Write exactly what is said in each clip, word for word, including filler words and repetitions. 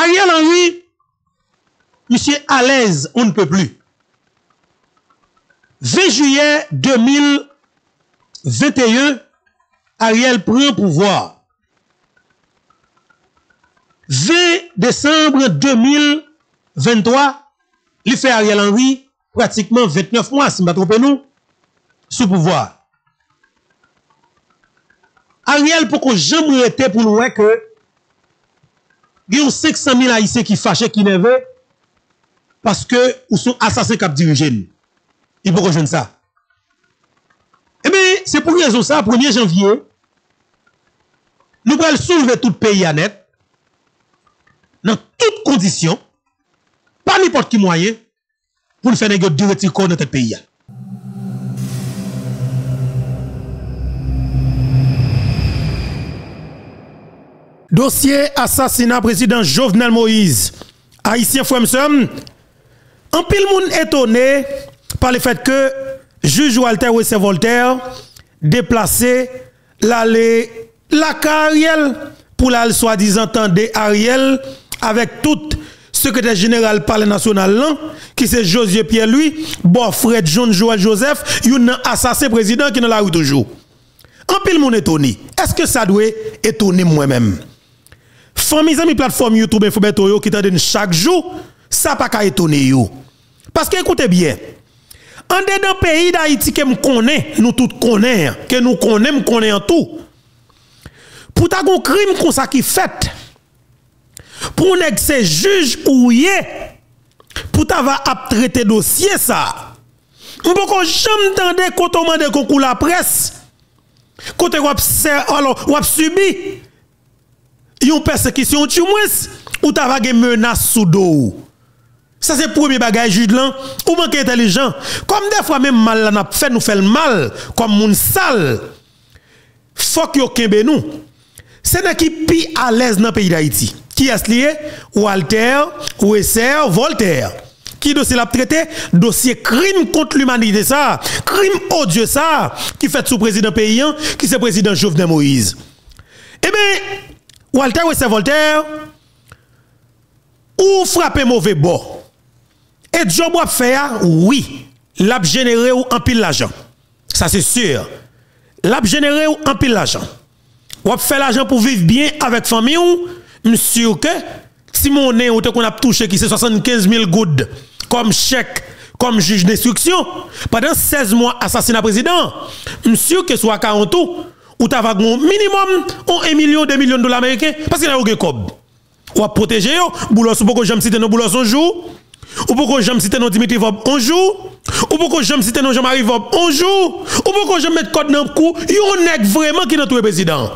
Ariel Henry, monsieur à l'aise, on ne peut plus. vingt juillet deux mille vingt et un, Ariel prend pouvoir. vingt décembre deux mille vingt-trois, il fait Ariel Henry pratiquement vingt-neuf mois, si je ne me trompe nous, sous pouvoir. Ariel, pour qu'on jamais été pour nous que il y a cinq cent mille Haïtiens qui fâchent, qui n'avaient parce que ils sont assassins qui dirigent. Il faut rejoindre ça. Eh bien, c'est pour raison ça, premier janvier, nous allons soulever tout le pays à net, dans toutes conditions, pas n'importe qui moyen, pour nous faire des directifs dans notre pays. Dossier assassinat président Jovenel Moïse. Haïtien Fouemsum. En pile monde étonné par le fait que juge Walter Wessé Voltaire déplacé l'aller la Ariel pour la soi-disant tendre Ariel avec tout secrétaire général parlement national qui c'est Josier Pierre lui, bon Fred John Joël Joseph, un assassin président qui dans la rue toujours. En pile monde étonné. Est-ce que ça doit étonner moi-même? Famille amis plateforme YouTube Infobeto qui t'en chaque jour, ça pas qu'à étonner yo. Parce que écoutez bien, en dedans pays d'Haïti que me connaît, nous tous connaissons, que nous connaissons, connaissons tout. Pour ta gon crime comme ça qui fait, pour nèg se juge ou yé, pour ta va ap traiter dossier ça. On peut qu'on jamais tande quand on mande concours la presse. Côté ou alors ou subi une persécution tu moins ou ta va gen menace sous dos. Ça c'est premier bagage juge là ou manque intelligent. Comme des fois même mal là n'a fait nous fait le mal comme moun sale. Faut que yo kembe nous. C'est n'a qui pi à l'aise dans pays d'Haïti. Qui est lié? Walter Wessé Voltaire. Qui dossier l'a traité? Dossier crime contre l'humanité ça, crime odieux ça qui fait sous président paysan qui c'est président Jovenel Moïse. Eh bien Walter Wessé Voltaire ou frapper mauvais bord. Et job ou faire oui, l'a généré ou en pile l'argent. Ça c'est sûr. L'a généré ou en pile l'argent. Ou faire l'argent pour vivre bien avec famille ou monsieur que si mon ou te qu'on a touché qui c'est soixante-quinze mille gouttes comme chèque comme juge d'instruction pendant seize mois assassinat président monsieur que soit quarante ou t'as vague minimum un million deux millions de dollars américains parce qu'il a eu cob ou a protéger yo boulos ou pourquoi j'aime citer nos boulos un jour ou pourquoi j'aime citer nos Dimitri Vob un jour ou pourquoi j'aime citer nos Jean-Marie Vob un jour ou pourquoi j'aime mettre code dans le cou yon nèg vraiment qui dans tout président.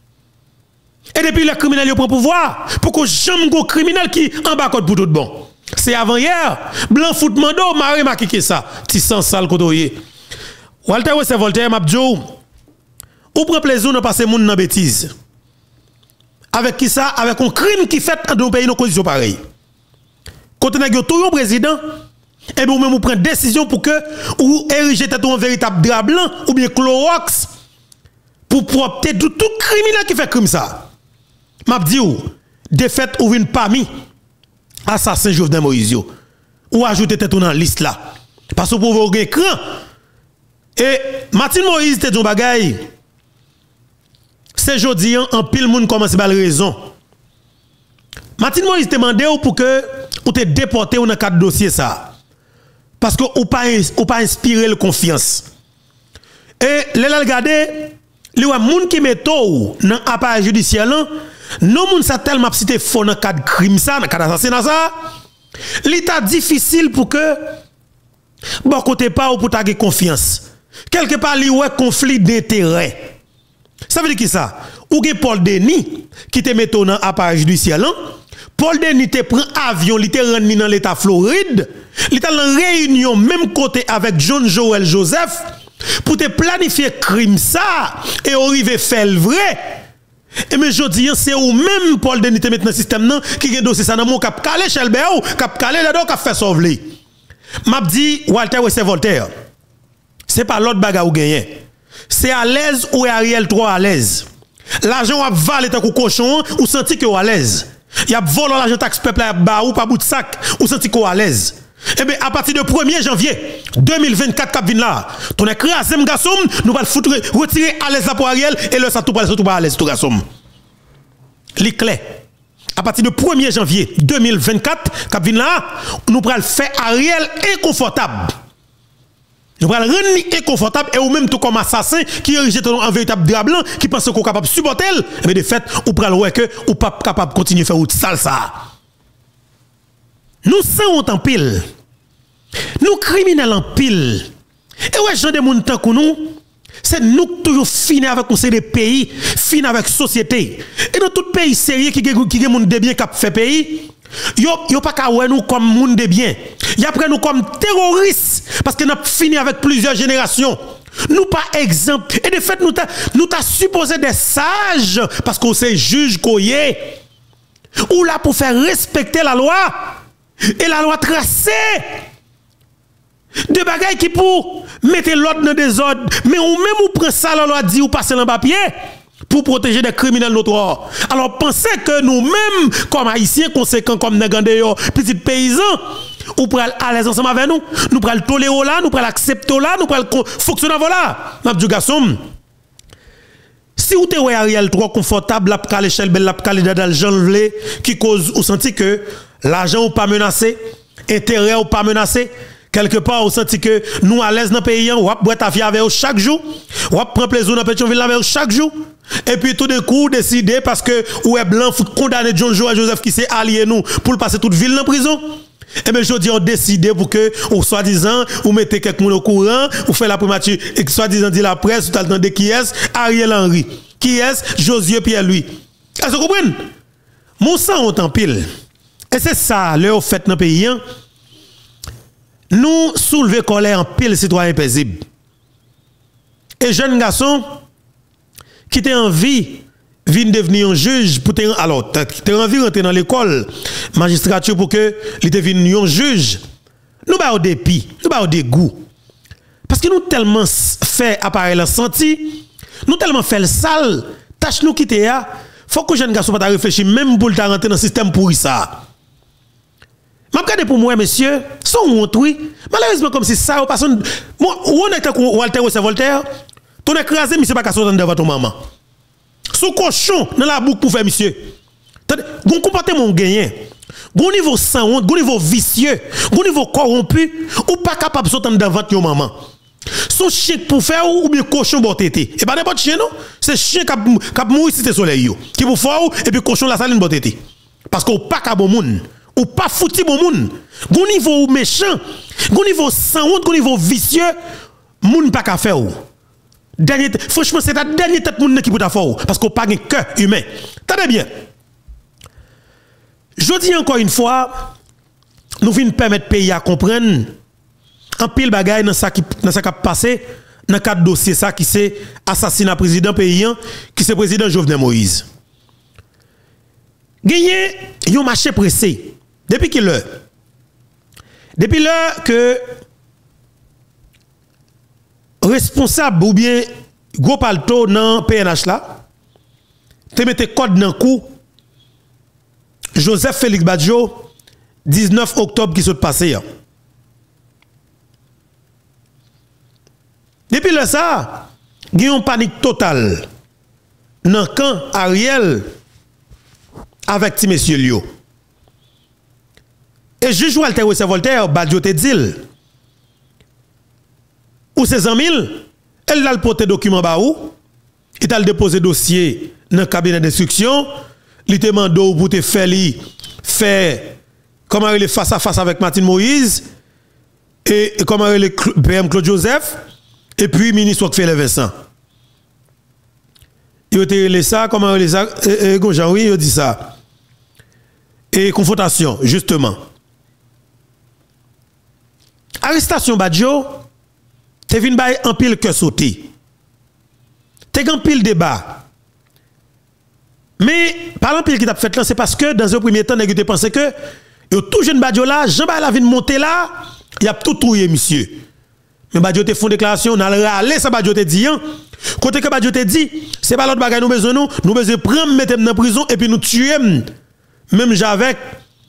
Et depuis les criminels prennent pouvoir, pourquoi j'aime go criminel qui en bas code pour tout bon. C'est avant hier, blanc foot mando, maré makike ça, ti sans sale kotoye. Walter Wessé Voltaire mabdjou. Ou prend plaisir de passer moun nan bêtise. Avec qui ça? Avec un crime qui fait dans un pays dans condition pareille. Quand on a tout un président, et bien ou même ou prend décision pour que ou ériger tête un véritable drap blanc ou bien Clorox pour propter tout criminel qui fait crime ça. M'a dit ou défaite ou une parmi assassin Jovenel Moïse ou ajouter tête dans la liste là parce que pour vous gagner cran et Martin Moïse te dit bagay c'est jodi en pile moun commence bal raison. Martin Moïse te demandé pour que ou te déporté dans cadre dossier ça parce que ou pas ou pas inspirer le confiance et les regarder li wa moun qui metto dans appareil judiciaire là non moun sa tellement cité faux dans cadre crime ça dans cadre assassinat ça l'état difficile pour que bon côté pas ou pour ta confiance quelque part li ouais conflit d'intérêt ça veut dire qui ça ou gen Paul Denis qui te metto dans appareil judiciaire là Paul Denis te prend avion li te rend dans l'état Floride li ta en réunion même côté avec John Joël Joseph pour te planifier crime ça et arriver faire le vrai. Et mais jodi c'est ou même Paul Denis te mettre dans système nan qui gen dossier ça dans mon cap calé Chelbert ou cap calé là donc cap faire sauver. M'a dit Walter Wessé Voltaire. C'est pas l'autre bagarre ou gagner. C'est à l'aise ou Ariel trop à l'aise. L'argent a valé ta cochon ou senti que ou à l'aise. y a volé l'argent taxe peuple à bas ou pas bout de sac, ou senti quoi à l'aise. Eh bien, à partir du premier janvier deux mille vingt-quatre, cap vin là, ton écrasé garçon, nous allons foutre, retirer à l'aise pour Ariel et le ça tout pas tout pas à l'aise tout garçon. Les clés. À partir du premier janvier deux mille vingt-quatre, cap vin là, nous allons faire Ariel inconfortable. Nous allons rendre inconfortable et ou même tout comme assassin qui rejette un véritable drap blanc qui pense qu'on est capable de supporter, mais de fait, ou pral ouais que ou pas capable de continuer à faire autre sale ça. Nous sommes en pile. Nous criminels en pile. Et ouais, gens de moun tant que nous, c'est nous qui toujours finir avec conseil des pays, finir avec société. Et dans tout pays sérieux qui qui qui moun de bien cap fait pays, yo yo pas ka ouais nous comme moun de bien. Y après nous comme terroristes parce que nous fini avec plusieurs générations. Nous pas exemple. Et de fait nous ta nous ta supposé des sages parce qu'on c'est juge koyé. Ou là pour faire respecter la loi. Et la loi tracée de bagailles qui pour mettre l'ordre dans des ordres, mais ou même ou prend ça la loi dit ou passer dans papier pour protéger des criminels notre. Alors pensez que nous-mêmes comme haïtiens conséquents comme nègandéo petits paysans ou pral à l'aise ensemble avec nous, nous pral tolérer là, nous pral accepter là, nous pral fonctionner voilà. N'a du garçon. Si vous te Ariel trop confortable la calé l'échelle belle la calé dans Jean Vlé qui cause ou senti que l'argent ou pas menacé, intérêt ou pas menacé, quelque part ou senti que nous à l'aise dans le pays, ou boire ta avec eux chaque jour, ou prendre plaisir dans Pétionville avec eux chaque jour, et puis tout d'un coup décider parce que ou est blanc faut condamner John Joe Joseph qui s'est allié nous pour le passer toute ville dans prison. Et bien je dis on décide pour que ou soi-disant ou mettez quelqu'un au courant, ou fait la primature et soi-disant dit la presse, tout le temps de qui est Ariel Henry, qui est Josieu Pierre-Louis. Est-ce que vous comprenez? Mon sang on en pile. Et c'est ça, le fait dans le pays, nous soulever colère en pile citoyen paisible. Et jeune garçon qui t'a envie de devenir un juge pour te alors t'as envie de rentrer dans l'école magistrature pour que il devienne un juge. Nous ba au dépit, nous ba au dégoût. Parce que nous tellement fait appareil senti, nous tellement fait le sale, tâche nous quitter là, faut que jeune garçon pas réfléchir même pour rentrer dans le système pourri ça. Je regarde pour moi, monsieur, son honte, oui. Malheureusement, comme si ça, personne. Moi, où on est Walter ou Voltaire, ton écrasé, monsieur, pas qu'à sortir devant ton maman. Sous cochon, dans la boucle pour faire, monsieur. Gon comportement gagné. Gon niveau sans honte, gon niveau vicieux, gon niveau corrompu, ou pas capable de sortir devant ton maman. Son chien pour faire ou bien cochon bon tété. Et pas n'importe chien, non? C'est chien qui a mouru si c'est soleil, qui pour faire et puis cochon la saline bon tété. Parce qu'on pas qu'à bon monde. Ou pas fouti bon moun. Gon niveau méchant, gon niveau sans honte, gon niveau vicieux, moun pas qu'à faire ou. Dernier franchement c'est la dernière tête moun qui peut ta faire parce qu'on pas un cœur humain. Tenez bien. Je dis encore une fois, nous venons permettre pays à comprendre en pile bagaille dans ça qui dans ça qui passé dans quatre dossiers ça qui c'est assassinat président paysan qui c'est président Jovenel Moïse. Gagné yon marché pressé. Depuis quelle heure? Depuis l'heure que responsable ou bien gros palto dans P N H là, te mette code dans coup Joseph Félix Badjo dix-neuf octobre qui s'est passé. Depuis là ça, il y a une panique totale dans le camp Ariel avec ti monsieur Lio. Et juge Walter Voltaire, Badjo te dit, ou ses amis, elle a le porté document ba ou, il a déposé dossier dans le cabinet d'instruction, il te demande pour te faire li, faire comment il est face à face avec Martin Moïse, et comment il est P M Claude Joseph, et puis ministre Rockefeller Vincent. Il a été ça, comment il est ça, et Gonjan, oui, il dit ça. Et confrontation, justement. Arrestation Badjo, te vin bay en pile que sauté. Te gan pile débat. Mais par pile qui t'a fait là, c'est parce que dans un premier temps, tu pensé que yo tout jeune Badjo là, Jean la vin monter là, il a tout trouvé monsieur. Mais Badjo te font déclaration, on a râlé ça Badjo te dit. Côté que Badjo te dit, c'est pas l'autre bagage nous besoin nous, nous besoin prendre mettre dans prison et puis nous tuer même j'avec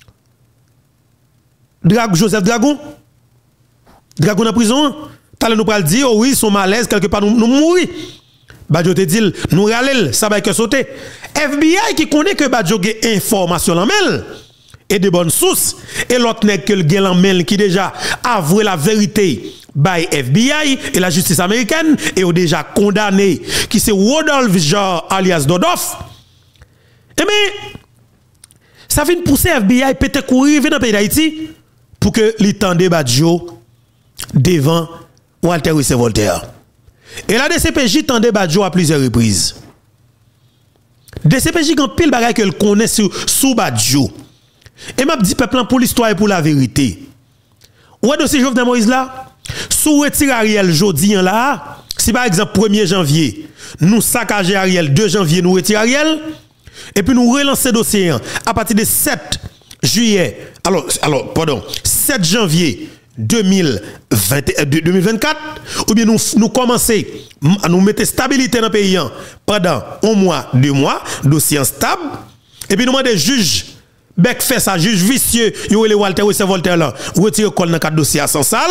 Drag, Joseph Dragon. Dragon en prison. T'allais nous pas dire, oh oui, son malaise, quelque part nous, nous mourir. Badjo te dit, nous râler, ça va que sauter. F B I qui connaît que Badjo a information en mail et de bonnes sources. Et l'autre n'est que le gen en mail qui déjà avoué la vérité by F B I et la justice américaine et ont déjà condamné qui c'est Rodolphe Jean alias Dodoff. Eh bien, ça vient pousser F B I peut-être courir dans le pays d'Haïti pour que l'étendue Badjo devant Walter Wisse Voltaire. Et la D C P J tendait Badjo à plusieurs reprises. D C P J quand pile bagay que le connaît sur sous Badjo. Et m'a dit peuple pour l'histoire et pour la vérité. Ou dossier Jovenel Moïse là, sous retire Ariel jodi là, si par exemple premier janvier, nous saccager Ariel, deux janvier nous retire Ariel et puis nous relancer dossier à partir de sept juillet. Alors alors pardon, sept janvier deux mille vingt-quatre ou bien nous nous commencer à nous mettre stabilité dans le pays pendant un mois, deux mois, dossier stable et puis nous demander juge bec fait ça juge vicieux yo le Walter Wisse Voltaire là retire col dans quatre dossiers sans salle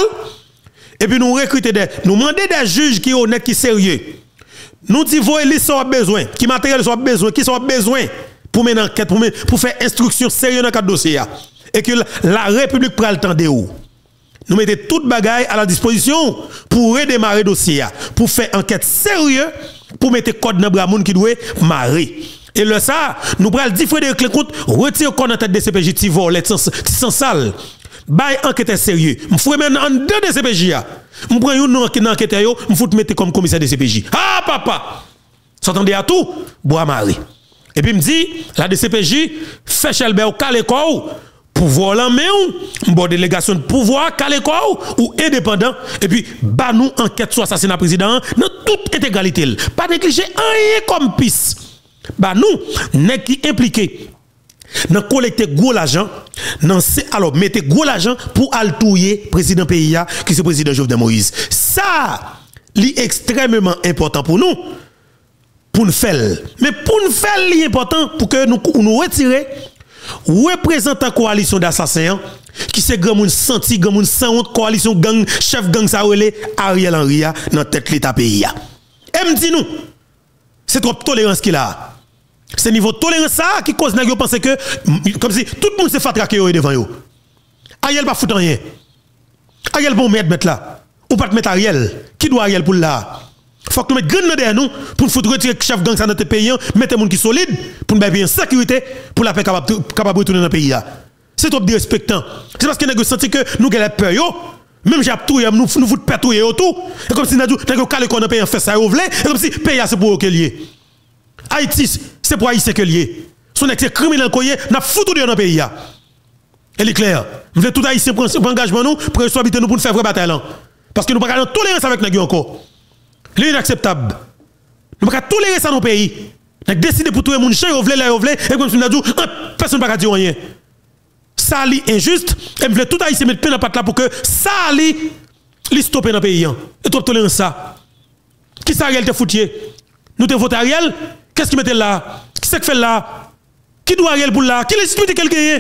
et puis nous recruter des nous demander des juges qui honnêtes qui sérieux nous dit voyez li sont besoin qui matériel sont besoin qui sont besoin pour mener enquête pour pour faire instruction sérieux dans quatre dossiers et que la République prend le temps de où nous mettons toute bagaille à la disposition pour redémarrer le dossier, pour faire enquête sérieuse, pour mettre code dans le qui doit marrer. Et le ça, nous prenons dix fois de compte, retire le tête de C P J, ti vol, sans salle. Bail enquête sérieux. Je fous même en deux de C P J. Je prends une enquête, je fous mettre comme commissaire de C P J. Ah papa! S'entendez à tout? Bois marrer. Et puis me dit, la D C P J fait Chelbert au Caléco. Pouvoir la main ou une délégation de pouvoir calé quoi ou indépendant et puis bah nous enquête sur assassinat président dans toute intégralité pas négliger rien comme piste bah nous n'est qui impliqué dans collecter gros l'argent dans alors mettez gros l'argent pour altouiller président pays qui c'est président Jovenel Moïse ça est extrêmement important pour nous pour nous faire mais pour nous faire l'important pour que nous nous retirer représentant coalition d'assassins qui c'est grand moun senti grand moun sans honte coalition gang chef gang ça relé Ariel Henry dans tête l'état pays et me dit nous c'est trop tolérance qu'il a c'est niveau tolérance ça qui cause nèg yo penser que comme si tout le monde se fait traquer devant yo Ariel pas foutre rien Ariel bon mettre mettre là ou pas mettre Ariel qui doit Ariel pour là faut que nous mettre grand derrière nous pour foutre retirer chef gang ça dans notre pays mettre monde qui solide pour nous payer en sécurité pour la paix capable capable retourner dans le pays c'est trop respectant c'est parce que nous senti que nous avons peur yo même j'ai tout nous nous fout pétouiller autour et comme si nous nous calé qu'on pays en fait ça ouvre et comme si pays c'est pour que lié Haïti c'est pour Haïti que lié son excès criminel koyé n'a foutu dans le pays elle est claire nous voulons tout Haïtien prendre engagement nous pour responsabilité nous pour faire vraie bataille parce que nous pas tolérer ça avec nous encore l'inacceptable. Nous ne pouvons pas tolérer ça dans nos pays. Nous avons décidé pour tout le monde, nous voulons, et comme nous avons dit, personne ne peut dire rien. Ça est injuste, et nous voulons tout Haïtien mettre dans la patte là pour que ça est stoppé dans le pays. Et tout tolérer ça. Qui ça Ariel te foutier? Nous te voté Ariel? Qu'est-ce qui mettait là? Qui c'est qui fait là? Qui doit Ariel pour là? Qui légitimité quelqu'un?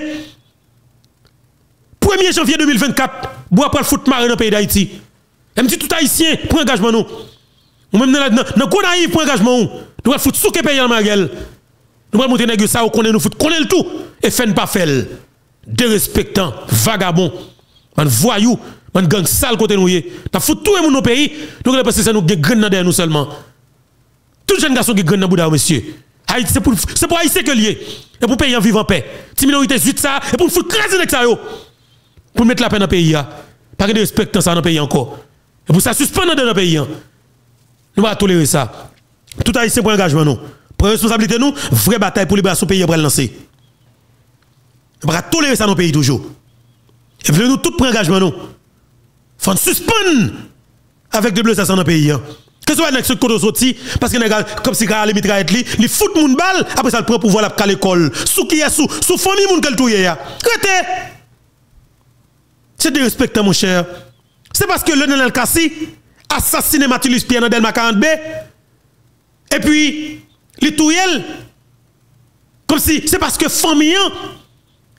premier janvier deux mille vingt-quatre, bois pour le foot maré dans le pays d'Haïti. Et me dit tout Haïtien, prends engagement nous. Ou même dans le coup naïf pour engagement, nous allons foutre souke pays en Mariel. Nous allons monter ça, nous connaissons nous foutre, connaissons tout, et fait pas faire. Dérespectant, vagabond, man voyou, man gang sale côté nous. Nous foutre tout le monde dans pays, nous allons passer ça nous gagne derrière nous seulement. Tout jeune garçon qui gagne dans Bouddha, monsieur. Haïti, c'est pour, c'est pour Haïti que lié. Et pour pays en vivant en paix. Si minorité suite ça, et pour foutre craser avec ça, pour mettre la paix dans le pays. Pas de respectant ça dans le pays encore. Et pour ça, suspendre dans le pays. Nous ne pouvons pas tolérer ça. Tout Haïtien pour engagement, nous. Pour responsabilité, nous, vraie bataille pour libération pays pour le lancer. Nous ne pouvons pas tolérer ça dans le pays toujours. Et voulons nous tout prendre engagement, nous. Il faut suspendre avec des blessés dans le pays. Qu'est-ce que ce côté sorti parce que comme si les mitraillettes li, li fout moun balle après ça le prend pouvoir la l'école. Sous qui est sous sous famille moun qu'elle touye ya. Arrêtez. C'est de respecter mon cher. C'est parce que Lionel Kassi assassiné Mathilus Pierre dans Delma quarante B et puis les touyel comme si c'est parce que famille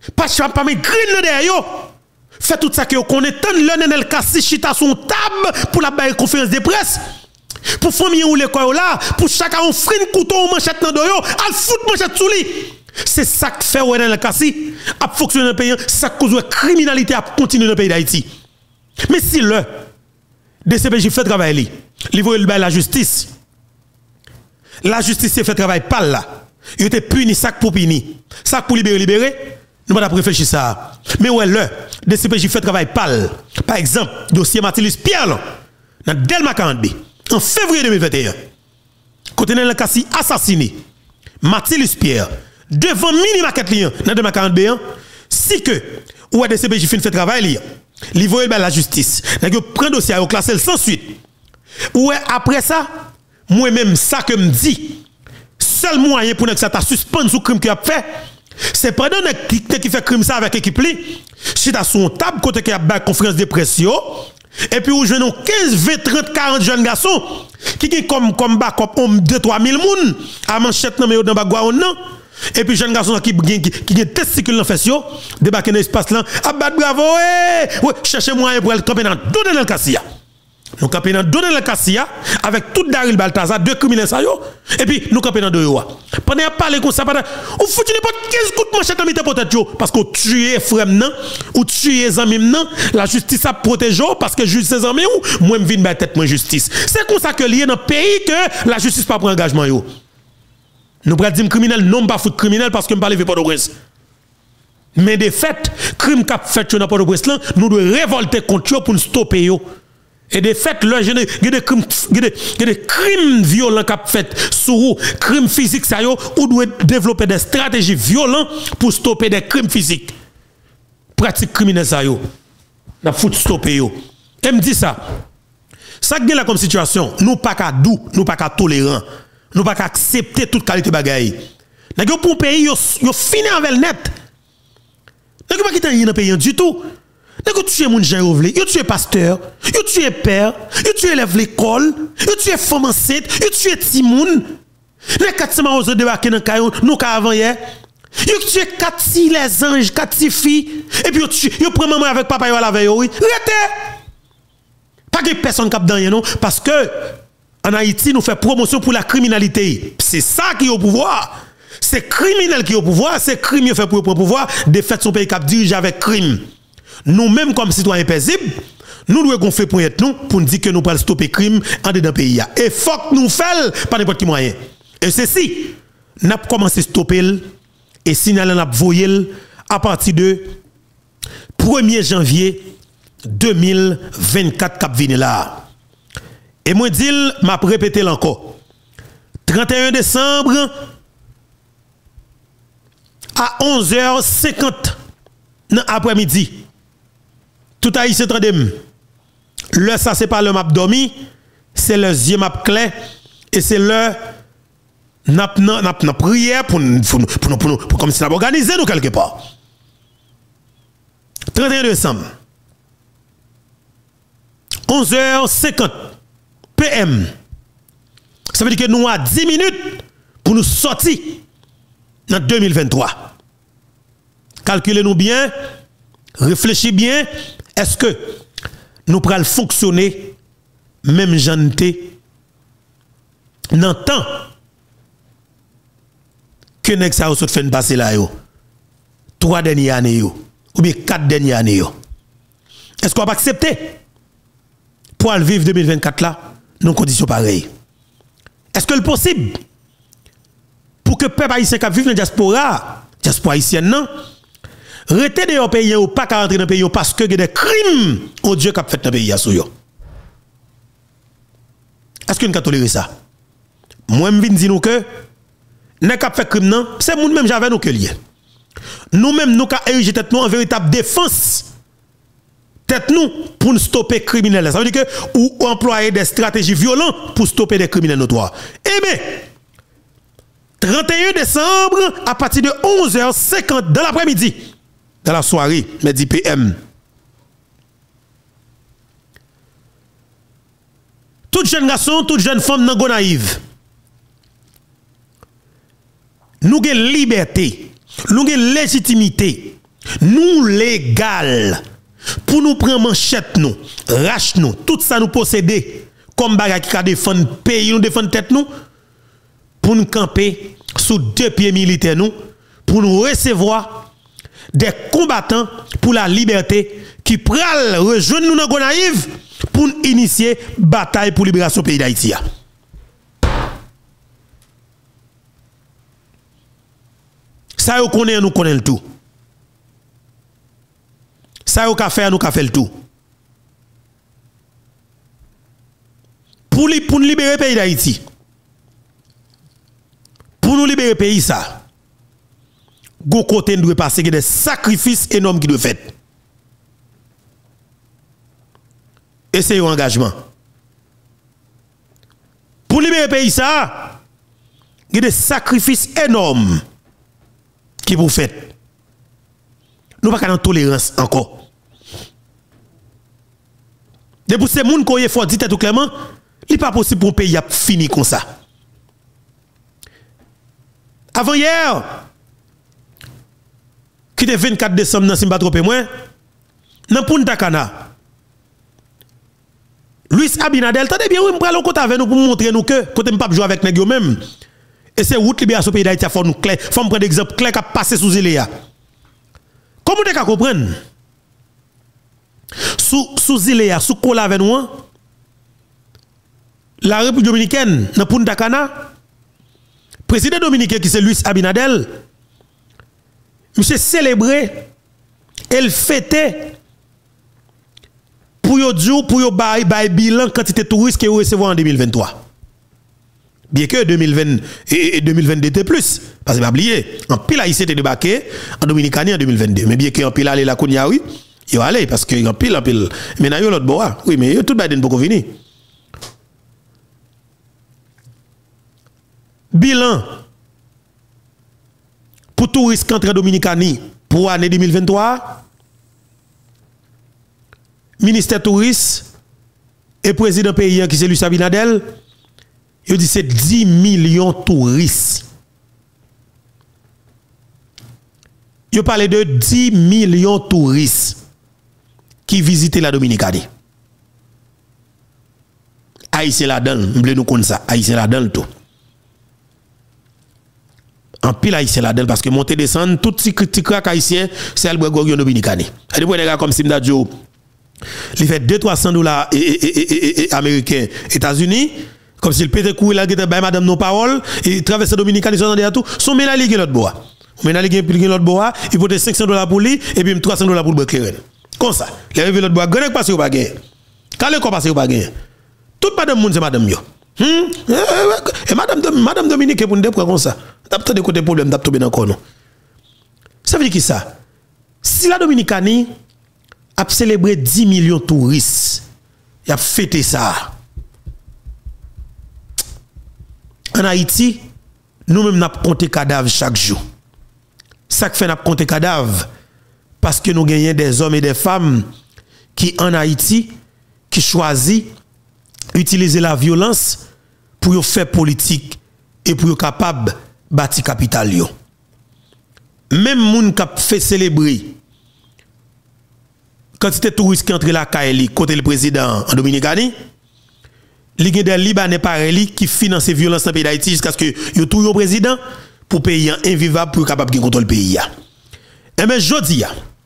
Pas pas mais green derrière. Fait tout ça que vous connaissez, le Nenel Kassi chita son table pour la baille conférence de presse. Pour famille ou l'école là, pour chacun on frine couteau ou manchette dans doyo, al fout manchette sous lui. C'est ça que fait Nenel Kassi a fonctionner dans le pays, c'est ça cause de criminalité a continuer dans le pays d'Haïti. Mais si le D C P J fait travail li, il voit la justice. La justice fait travail pas là. Il était puni sac pour puni. Sac pour libérer libérer. Nous pas réfléchir ça. Mais ouais le D C P J fait travail pal. Par exemple, dossier Mathilus Pierre dans Delma quarante B en février deux mille vingt et un. Côté Nenel Kassi assassiné. Mathilus Pierre devant mini maquette liant dans Delma quarante B si que ou D C P J fait travail li. Li voye la justice. Nèg yo prend dossier au classé sans suite. Ouais après ça, moi même ça que me dit seul moyen pour que ça t'a suspendre sous crime qu'il a fait. C'est pendant qui qui fait crime ça avec équipe li, si t'as son table côté qui a ba conférence de presse yo, et puis où jeune quinze, vingt, trente, quarante jeunes garçons qui qui comme comme backup deux trois mille moun à manchette nan mais dans bagwa non. Et puis jeunes garçons qui qui qui testicule dans fesse yo, débarquer dans espace là, abat bravo eh, ouais, chercher moyen pour aller camper dans donner dans le cassia. Nous camper dans donner le cassia avec tout Daryl Baltazar deux criminels ça yo et puis nous camper dans deux yo. Pendant parler comme ça pendant ou foutu n'importe quinze coups de manchette dans mi peut-être yo parce que tuer frère nan ou tuer amis nan la justice a protégé parce que justice amis ou moi me vinn ba tête moi justice. C'est comme ça que lié dans pays que la justice pas prend engagement yo. Nous pral dire criminel non pas foot criminel parce que me parler pas de prince. Mais de fait crime qu'a fait dans Port-au-Prince là nous devons révolter contre eux pour nous stopper yo. Et de fait, il y a des crimes, des crimes violents qui sont faits sur crimes physiques, ça yo, ou doit développer des stratégies violentes pour stopper des crimes physiques. Pratique criminelle, ça yo. N'a faut stopper yo. Et me dit ça. Ça qui est là comme situation, nous pas qu'à doux, nous pas qu'à tolérant, nous pas qu'à accepter toute qualité bagaille. N'a pour un pays, yo, yo fini avec le net. N'a pas quitter rien dans pays du tout. Vous tuez mon gens ouvrés, vous tuez pasteur, vous tuez père, vous tuez élève l'école, vous tuez femme enceinte, vous tuez timoun. Les quatre semaines aux débarquer dans caillou, nous ka avant hier. Vous tuez quatre les anges, quatre filles et puis vous tuez, vous prenez maman avec papa à la veille oui. Arrêtez. Pas que personne cap dans non parce que en Haïti nous fait promotion pour la criminalité. C'est ça qui est au pouvoir. C'est criminel qui est au pouvoir, c'est crime qui fait pour le pouvoir, de fait son pays cap dirige avec crime. Nous-mêmes, comme citoyens paisibles, nous devons faire pour être nous, pour nous dire que nous pouvons stopper le crime en dedans pays. Et faut que nous fassions par n'importe quel moyen. Et ceci, nous avons commencé à stopper et signaler nous avons voyé à partir de premier janvier deux mille vingt-quatre cap vini là. Et moi dis, m'a répété encore. trente et un décembre à onze heures cinquante après-midi. Tout haïtien tendem. Le ça c'est pas le map dormi, c'est le yeux map clair et c'est le n'a n'a n'a prière pour pour pour pour, pour comme si n'a organisé nous quelque part. trente et un décembre onze heures cinquante P M. Ça veut dire que nous avons dix minutes pour nous sortir dans deux mille vingt-trois. Calculez-nous bien, réfléchissez bien. Est-ce que nous pourrons fonctionner même janté dans le temps que nous avons fait passer là, trois dernières années, ou bien quatre dernières années? Est-ce qu'on va accepter pour aller vivre deux mille vingt-quatre là, dans des conditions pareilles? Est-ce que c'est possible pour que le peuple haïtien qui vit dans la diaspora, diaspora haïtienne, non? Rete de yon pays ou pas qu'à rentrer dans le pays parce que y a des crimes au Dieu qui a fait dans le pays. Est-ce que nous avons toléré ça? Moi, je viens dire que nous avons fait crime, non? C'est nous même j'avais nous que lié. Nous-mêmes, nous avons érigé tête nous en véritable défense. Tête nous pour nous stopper les criminels. Ça veut dire que ou employer des stratégies violentes pour stopper des criminels notoires. Eh bien, trente et un décembre, à partir de onze heures cinquante de l'après-midi, dans la soirée, midi P M. Toute jeune garçon, toute jeune femme nan go naïve. Nous avons liberté, nous avons légitimité nous légal pour nous prendre manchette nous, rache nous, tout ça nous posséder comme bagage qui a défendre pays, nous défendre tête nous pour nous camper sous deux pieds militaires nous pour nous recevoir des combattants pour la liberté qui pral rejoindre nous dans Gonaïve pour nous initier bataille pour libération pays d'Haïti. Ça yo connaît nous connaît le tout. Ça yo ka faire nous ka fait le tout. Pour li, pour nous libérer le pays d'Haïti. Pour nous libérer le pays ça. Gon côté nous doit passer des sacrifices énormes qui doivent faire. Et c'est un engagement. Pour libérer le pays ça, il y a des sacrifices énormes qui vous faites. Nous pas dans tolérance encore. Depuis ces gens qui faut dire tout clairement, il n'est pas possible pour un pays à finir comme ça. Avant hier, qui était vingt-quatre décembre, dans Simba trop moins, dans Punta Cana, Luis Abinadel, attendez bien, nous prenons côté avec nous pour montrer nous que côté pas jouer avec nous même. Et c'est route libération pays d'Haïti, il faut nous clair, faut me prendre exemple clair qui a passé sous île. Comment vous comprendre? Sous sous île, sous cola avec nous, la République dominicaine, dans Punta Cana, président dominicain qui c'est Luis Abinadel, monsieur célébré, elle fêtait pour yo dire pour yo bail bail bilan quantité de touristes que vous recevez en deux mille vingt-trois. Bien que deux mille vingt et deux mille vingt-deux était plus parce que pas oublier, en pile haïtien était débarqué en Dominicanie en deux mille vingt-deux, mais bien que en pile aller la Kounia oui, yo aller parce que en pile en pile mais na yo l'autre bois. Oui, mais yo tout Biden pour venir. Bilan pour touristes qui entrent en Dominicanie pour l'année deux mille vingt-trois, ministère touriste et président pays qui c'est Luis Abinadel, il dit c'est dix millions de touristes. Il parle de dix millions de touristes qui visitent la Dominicanie. Haïtien là-dedans, nous nous connaissons ça, Haïtien là-dedans tout. En pile haïtien là-dedans parce que monter descendre tout petit petit crack haïtien c'est le Grégorio Dominicani. Et des gars comme Simda Joe il fait deux trois cents dollars américains États-Unis comme s'il pète couille là gete bay madame nos paroles et traverse Dominicani sont dans tout son mena ligue l'autre bois. Mena ligue puis l'autre bois, il faut cinq cents dollars pour lui et puis trois cents dollars pour le clairen. Comme ça, les revient l'autre bois, grand passer au bagage. Quand le passer au bagage. Toute madame monde c'est madame yo. Hmm? Et madame, madame Dominique, pour nous comme ça. T'as des côtés problème, t'as tombé dans le corps. Ça veut dire qui ça? Si la Dominicanie a célébré dix millions de touristes, il a fêté ça. En Haïti, nous-mêmes, nous avons compté cadavres chaque jour. Ça fait nous avons compté cadavres parce que nous gagnons des hommes et des femmes qui, en Haïti, qui choisissent utiliser la violence pour faire politique et pour être capable de bâtir capital. Même moun qui fait célébrer quantité de touristes qui entrent la Kaili côté le président en Dominicanie, il y a des Libanais pareils qui financent la violence dans le pays d'Haïti jusqu'à ce que yo tout le président pour payer invivable pour capable de contrôler le pays. Et bien je dis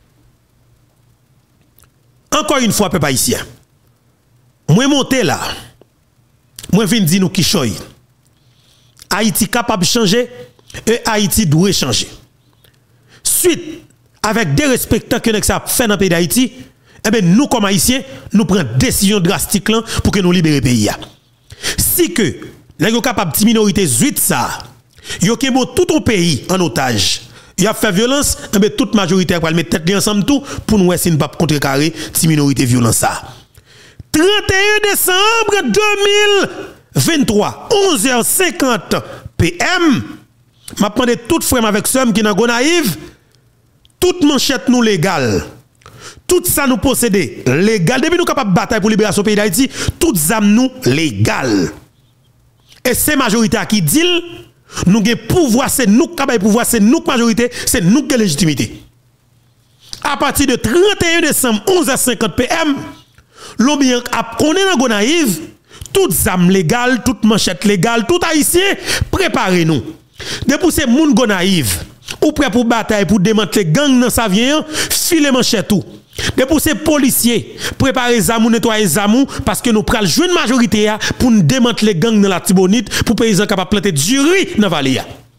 encore une fois peuple haïtien. Moi monter là. Moi viens dire nous qui choy. Haïti capable de changer et Haïti doit changer. Suite avec des respectants que nous ça fait dans le pays d'Haïti, eh bien nous comme haïtiens, nous prenons décision drastique là pour que nous libérer le pays. Si que nous sommes capables de minorité zuit ça, yo kebo tout ton pays en otage. Il a fait violence, eh bien toute majorité va mettre tête ensemble tout pour nous essayer de pas contrecarrer cette minorité violence ça. trente et un décembre deux mille vingt-trois, onze heures cinquante P M, m'a demandé tout frère avec somme qui dans Gonaïve, toute manchette nous légale. Tout ça nous posséder légal. Depuis nous capables de bataille pour libérer ce pays d'Haïti, toutes âmes nous légal. Et c'est majorité qui dit, nous avons pouvoir, c'est nous qui avons pouvoir, c'est nous qui majorité, c'est nous qui avons légitimité. à partir de trente et un décembre onze heures cinquante P M, l'Obien a on est dans Gonaïve, toutes armes légales, toutes manchettes légales, tout haïtien, préparez-nous. Depuis ces moun Gonaïve, ou prêt pour bataille pour démanteler gang dans sa vie, filer manchette tout. Depuis ces policiers, préparez zamou, nettoyer zamou, parce que nous prenons une majorité pour nous démanteler gang dans la Tibonite, pour les paysans capables de planter du riz dans la vallée.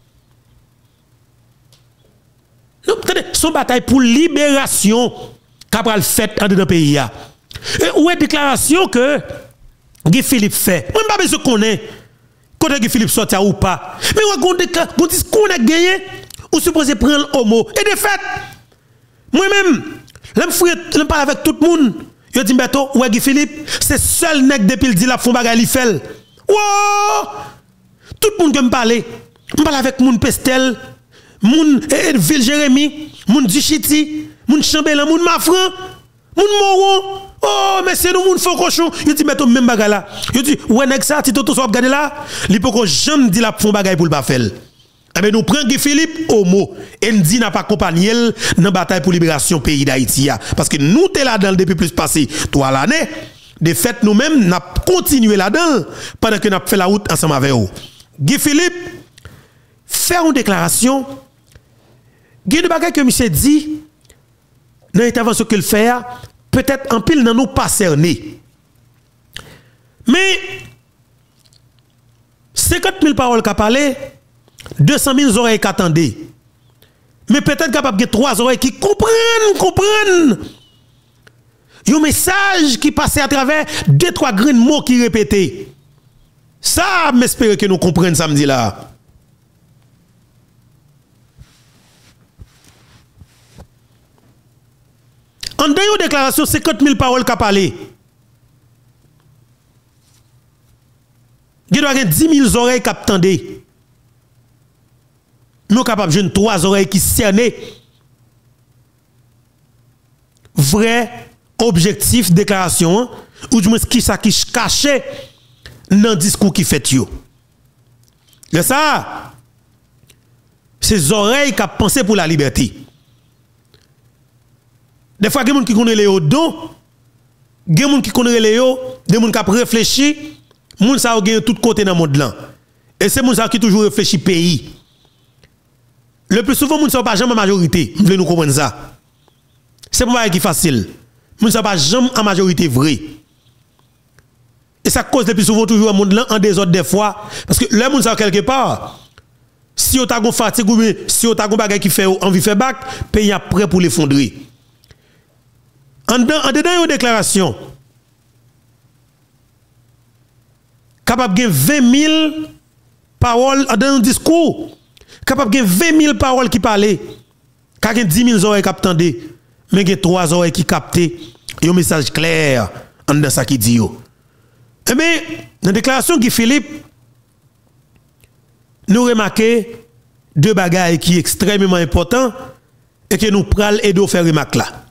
Nous son bataille pour libération qu'a fait dans le pays. Et où est déclaration que Guy Philippe fait? Moi, je ne sais pas si quand Guy Philippe sorti ou pas. Mais on dit qu'on a gagné, ou supposé prendre homo. Et de fait, moi-même, je parle avec tout le monde. Je dis, ouais, Guy Philippe, c'est seul nèg depuis le dit la fond bagay li fel. Wow! Tout le monde qui me parle, je parle avec moun Pestel, moun Ville Jérémy, moun Duchiti, moun Chambellan, moun Mafran, moun Moron. Oh, mais c'est nous moun faux cochon. Je dis, mais toi même bagay là. Je dis, ouais, nèg ça, ti toto so regarder là, li poko jamais dit la fond bagay pour le pas faire. Eh bien, nous prenons Guy Philippe au mot et nous dit n'a pas accompagné dans la bataille pour libération pays d'Haïti. Parce que nous sommes là-dedans depuis plus passé trois l'année. De fait, nous-mêmes, nous avons continué là-dedans pendant que nous avons fait la route ensemble avec vous. Guy Philippe fait une déclaration. Guy de bagay que monsieur dit, dans l'intervention qu'il fait, peut-être en pile dans nous pas cerné. Mais cinquante mille paroles qu'a parlé, deux cent mille oreilles qui attendaient. Mais peut-être capable de trois oreilles qui comprennent, comprennent. Un message qui passait à travers deux, trois grains de mots qui répétaient. Ça, m'espère que nous comprenions samedi là. En deux déclaration, cinquante mille paroles qui parlé. Il doit y avoir dix mille oreilles qui attendaient. Nous sommes capables de jouer trois oreilles qui cernées. Vrai objectif déclaration, ou du moins qui ça qui caché dans le discours qui fait yo. C'est ça. Ces oreilles qui ont pensé pour la liberté. Des fois, il y a des gens qui connaissent les dos, il y a des gens qui connaissent les dos, des gens qui ont réfléchi, des gens qui ont tout côté dans le monde là. Et c'est des gens qui toujours réfléchi pays. Le plus souvent, nous ne sommes pas jamais en majorité. Vous voulez nous comprendre ça? C'est pas qui facile. Nous ne sommes pas jamais en majorité vrai. Et ça cause le plus souvent toujours un monde là en désordre des fois. Parce que le monde ça quelque part, si on a une fatigue ou si on a un bagage qui fait envie de faire bac, le pays est prêt pour l'effondrer. En dedans une déclaration, capable de vingt mille paroles dans un discours. Capable de vingt mille paroles qui parlaient, car dix mille oreilles qui attendaient, mais il y a trois oreilles qui captaient, et un message clair en dans ça qui dit. Eh bien, dans la déclaration de Philippe, nous remarquons deux bagailles qui sont extrêmement importants et que nous prenons et de faire remarque là.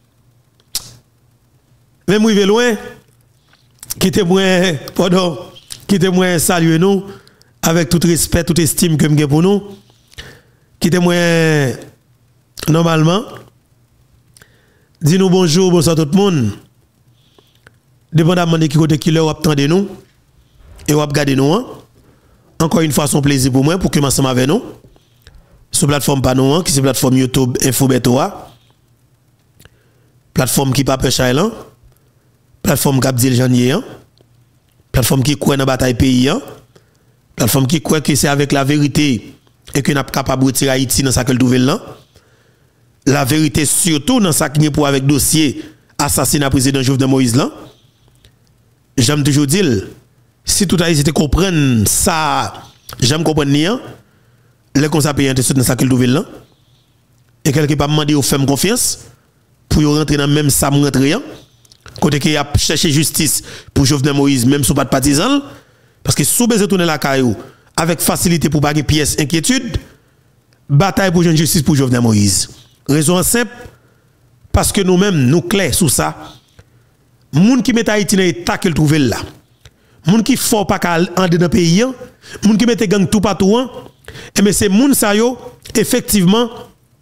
Même moi, loin, quittez-moi, pardon, quittez-moi saluer nous avec tout respect, toute estime que j'ai pour nous. Quittez-moi normalement. Dis-nous bonjour, bonsoir tout le monde. Dépendamment de qui côté qui leur attendez nous et vous regardez nous. Hein? Encore une fois, c'est un plaisir pour moi pour que m'ensemble avec nous. Sur la plateforme Panou, qui est la plateforme YouTube Infobetoa. Plateforme qui Pape Chailan. Plateforme Gabdil Janier. Plateforme qui croit dans la bataille pays. Plateforme qui croit que c'est avec la vérité et que nous sommes capables de retirer Haïti dans sa nouvelle là. La vérité surtout dans sa qui pour avec dossier assassinat président Jovenel Moïse là. J'aime toujours dire, si tout Haïti comprenne ça, j'aime comprendre ni les conseils dans sa nouvelle là. Et quelque part demander aux femmes confiance pour rentrer dans même ça rentrer. Côté qui a cherché justice pour Jovenel Moïse même sous pas de partisan. Parce que sous besoin tourner la caillou avec facilité pour pas de pièces inquiétude, bataille pour justice pour Jovenel Moïse. Raison simple, parce que nous-mêmes, nous clairs sur ça, moun qui met Haïti dans l'état qu'il trouve là, moun qui fort pas qu'à en dans pays, moun qui met gang tout partout, et mais c'est moun sa yo, effectivement,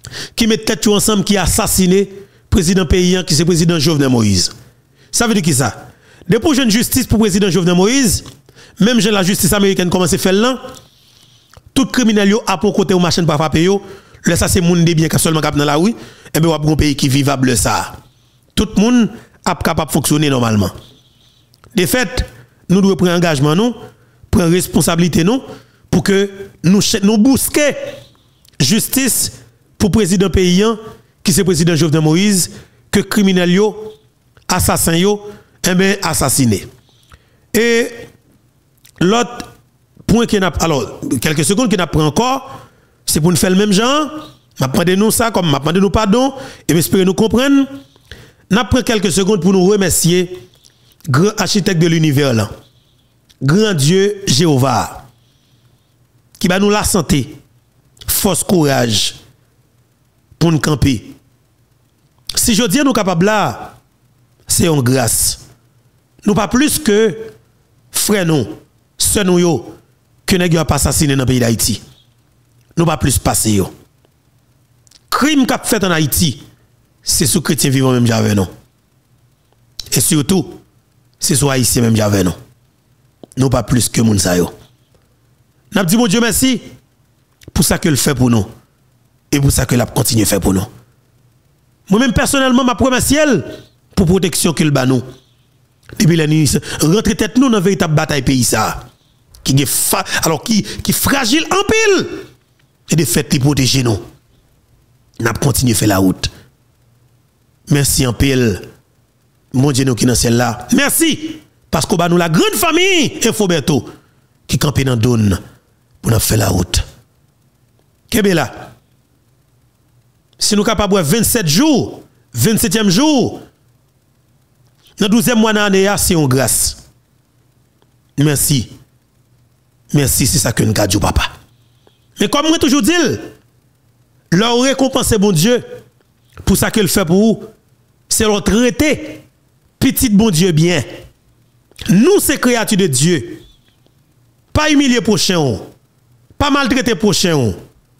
qui met tête ensemble, qui a assassiné président paysan, qui c'est président Jovenel Moïse. Ça veut dire qui ça? Depuis jeune justice pour président Jovenel Moïse, même jeune la justice américaine commence à faire là, tout criminel yo a pour côté ou machine pas frapper yo, là ça c'est monde de bien qui seulement cap dans la rue, et ben on a un pays qui vivable ça. Tout le monde a capable de fonctionner normalement. De fait, nous devons prendre engagement nous, prendre responsabilité nous pour que nous nous bousquer justice pour président paysan qui c'est président Jovenel Moïse que criminel yo, assassin yo, eh ben assassiné. Et l'autre point qui n'a alors quelques secondes qui n'a pris encore, c'est pour nous faire le même genre. M'a demandé nous ça comme m'a demandé nous pardon et j'espère nous comprendre. N'a pris quelques secondes pour nous remercier grand architecte de l'univers là. Grand Dieu Jéhovah qui va nous la santé, force, courage pour nous camper. Si je dis nous capables là, c'est en grâce. Nous pas plus que frère nous, sœur nous yo que nèg yo pas assassiné dans le pays d'Haïti. Nous pas plus passé yo. Crime qu'a fait en Haïti, c'est sous chrétien vivant même j'avais non. Et surtout, c'est sous haïtien même j'avais non. Nous pas plus que moun sa yo. N'a dit mon Dieu merci pour ça que le fait pour nous et pour ça que l'a continue faire pour nous. Moi même personnellement m'a remercié pour protection qu'il ba nous. Depuis la nuit, rentrer tête nous dans véritable bataille pays ça. Qui est alors qui qui fragile en pile et de fait qui protéger nous. N'a continuer faire la route. Merci en pile. Mon Dieu nous qui dans celle-là. Merci parce qu'on ba nous la grande famille Infoberto qui campe dans donne pour nous faire la route. Kebe là. Si nous capables vingt-sept jours, vingt-septième jour dans douzième mois d'année, c'est une grâce. Merci. Merci, c'est ça que nous avons papa. Mais comme moi toujours dit, leur récompenser bon Dieu pour ça qu'il fait pour vous, c'est leur traiter petit bon Dieu bien. Nous, c'est créatures de Dieu. Pas humilier prochain, pas maltraiter prochain.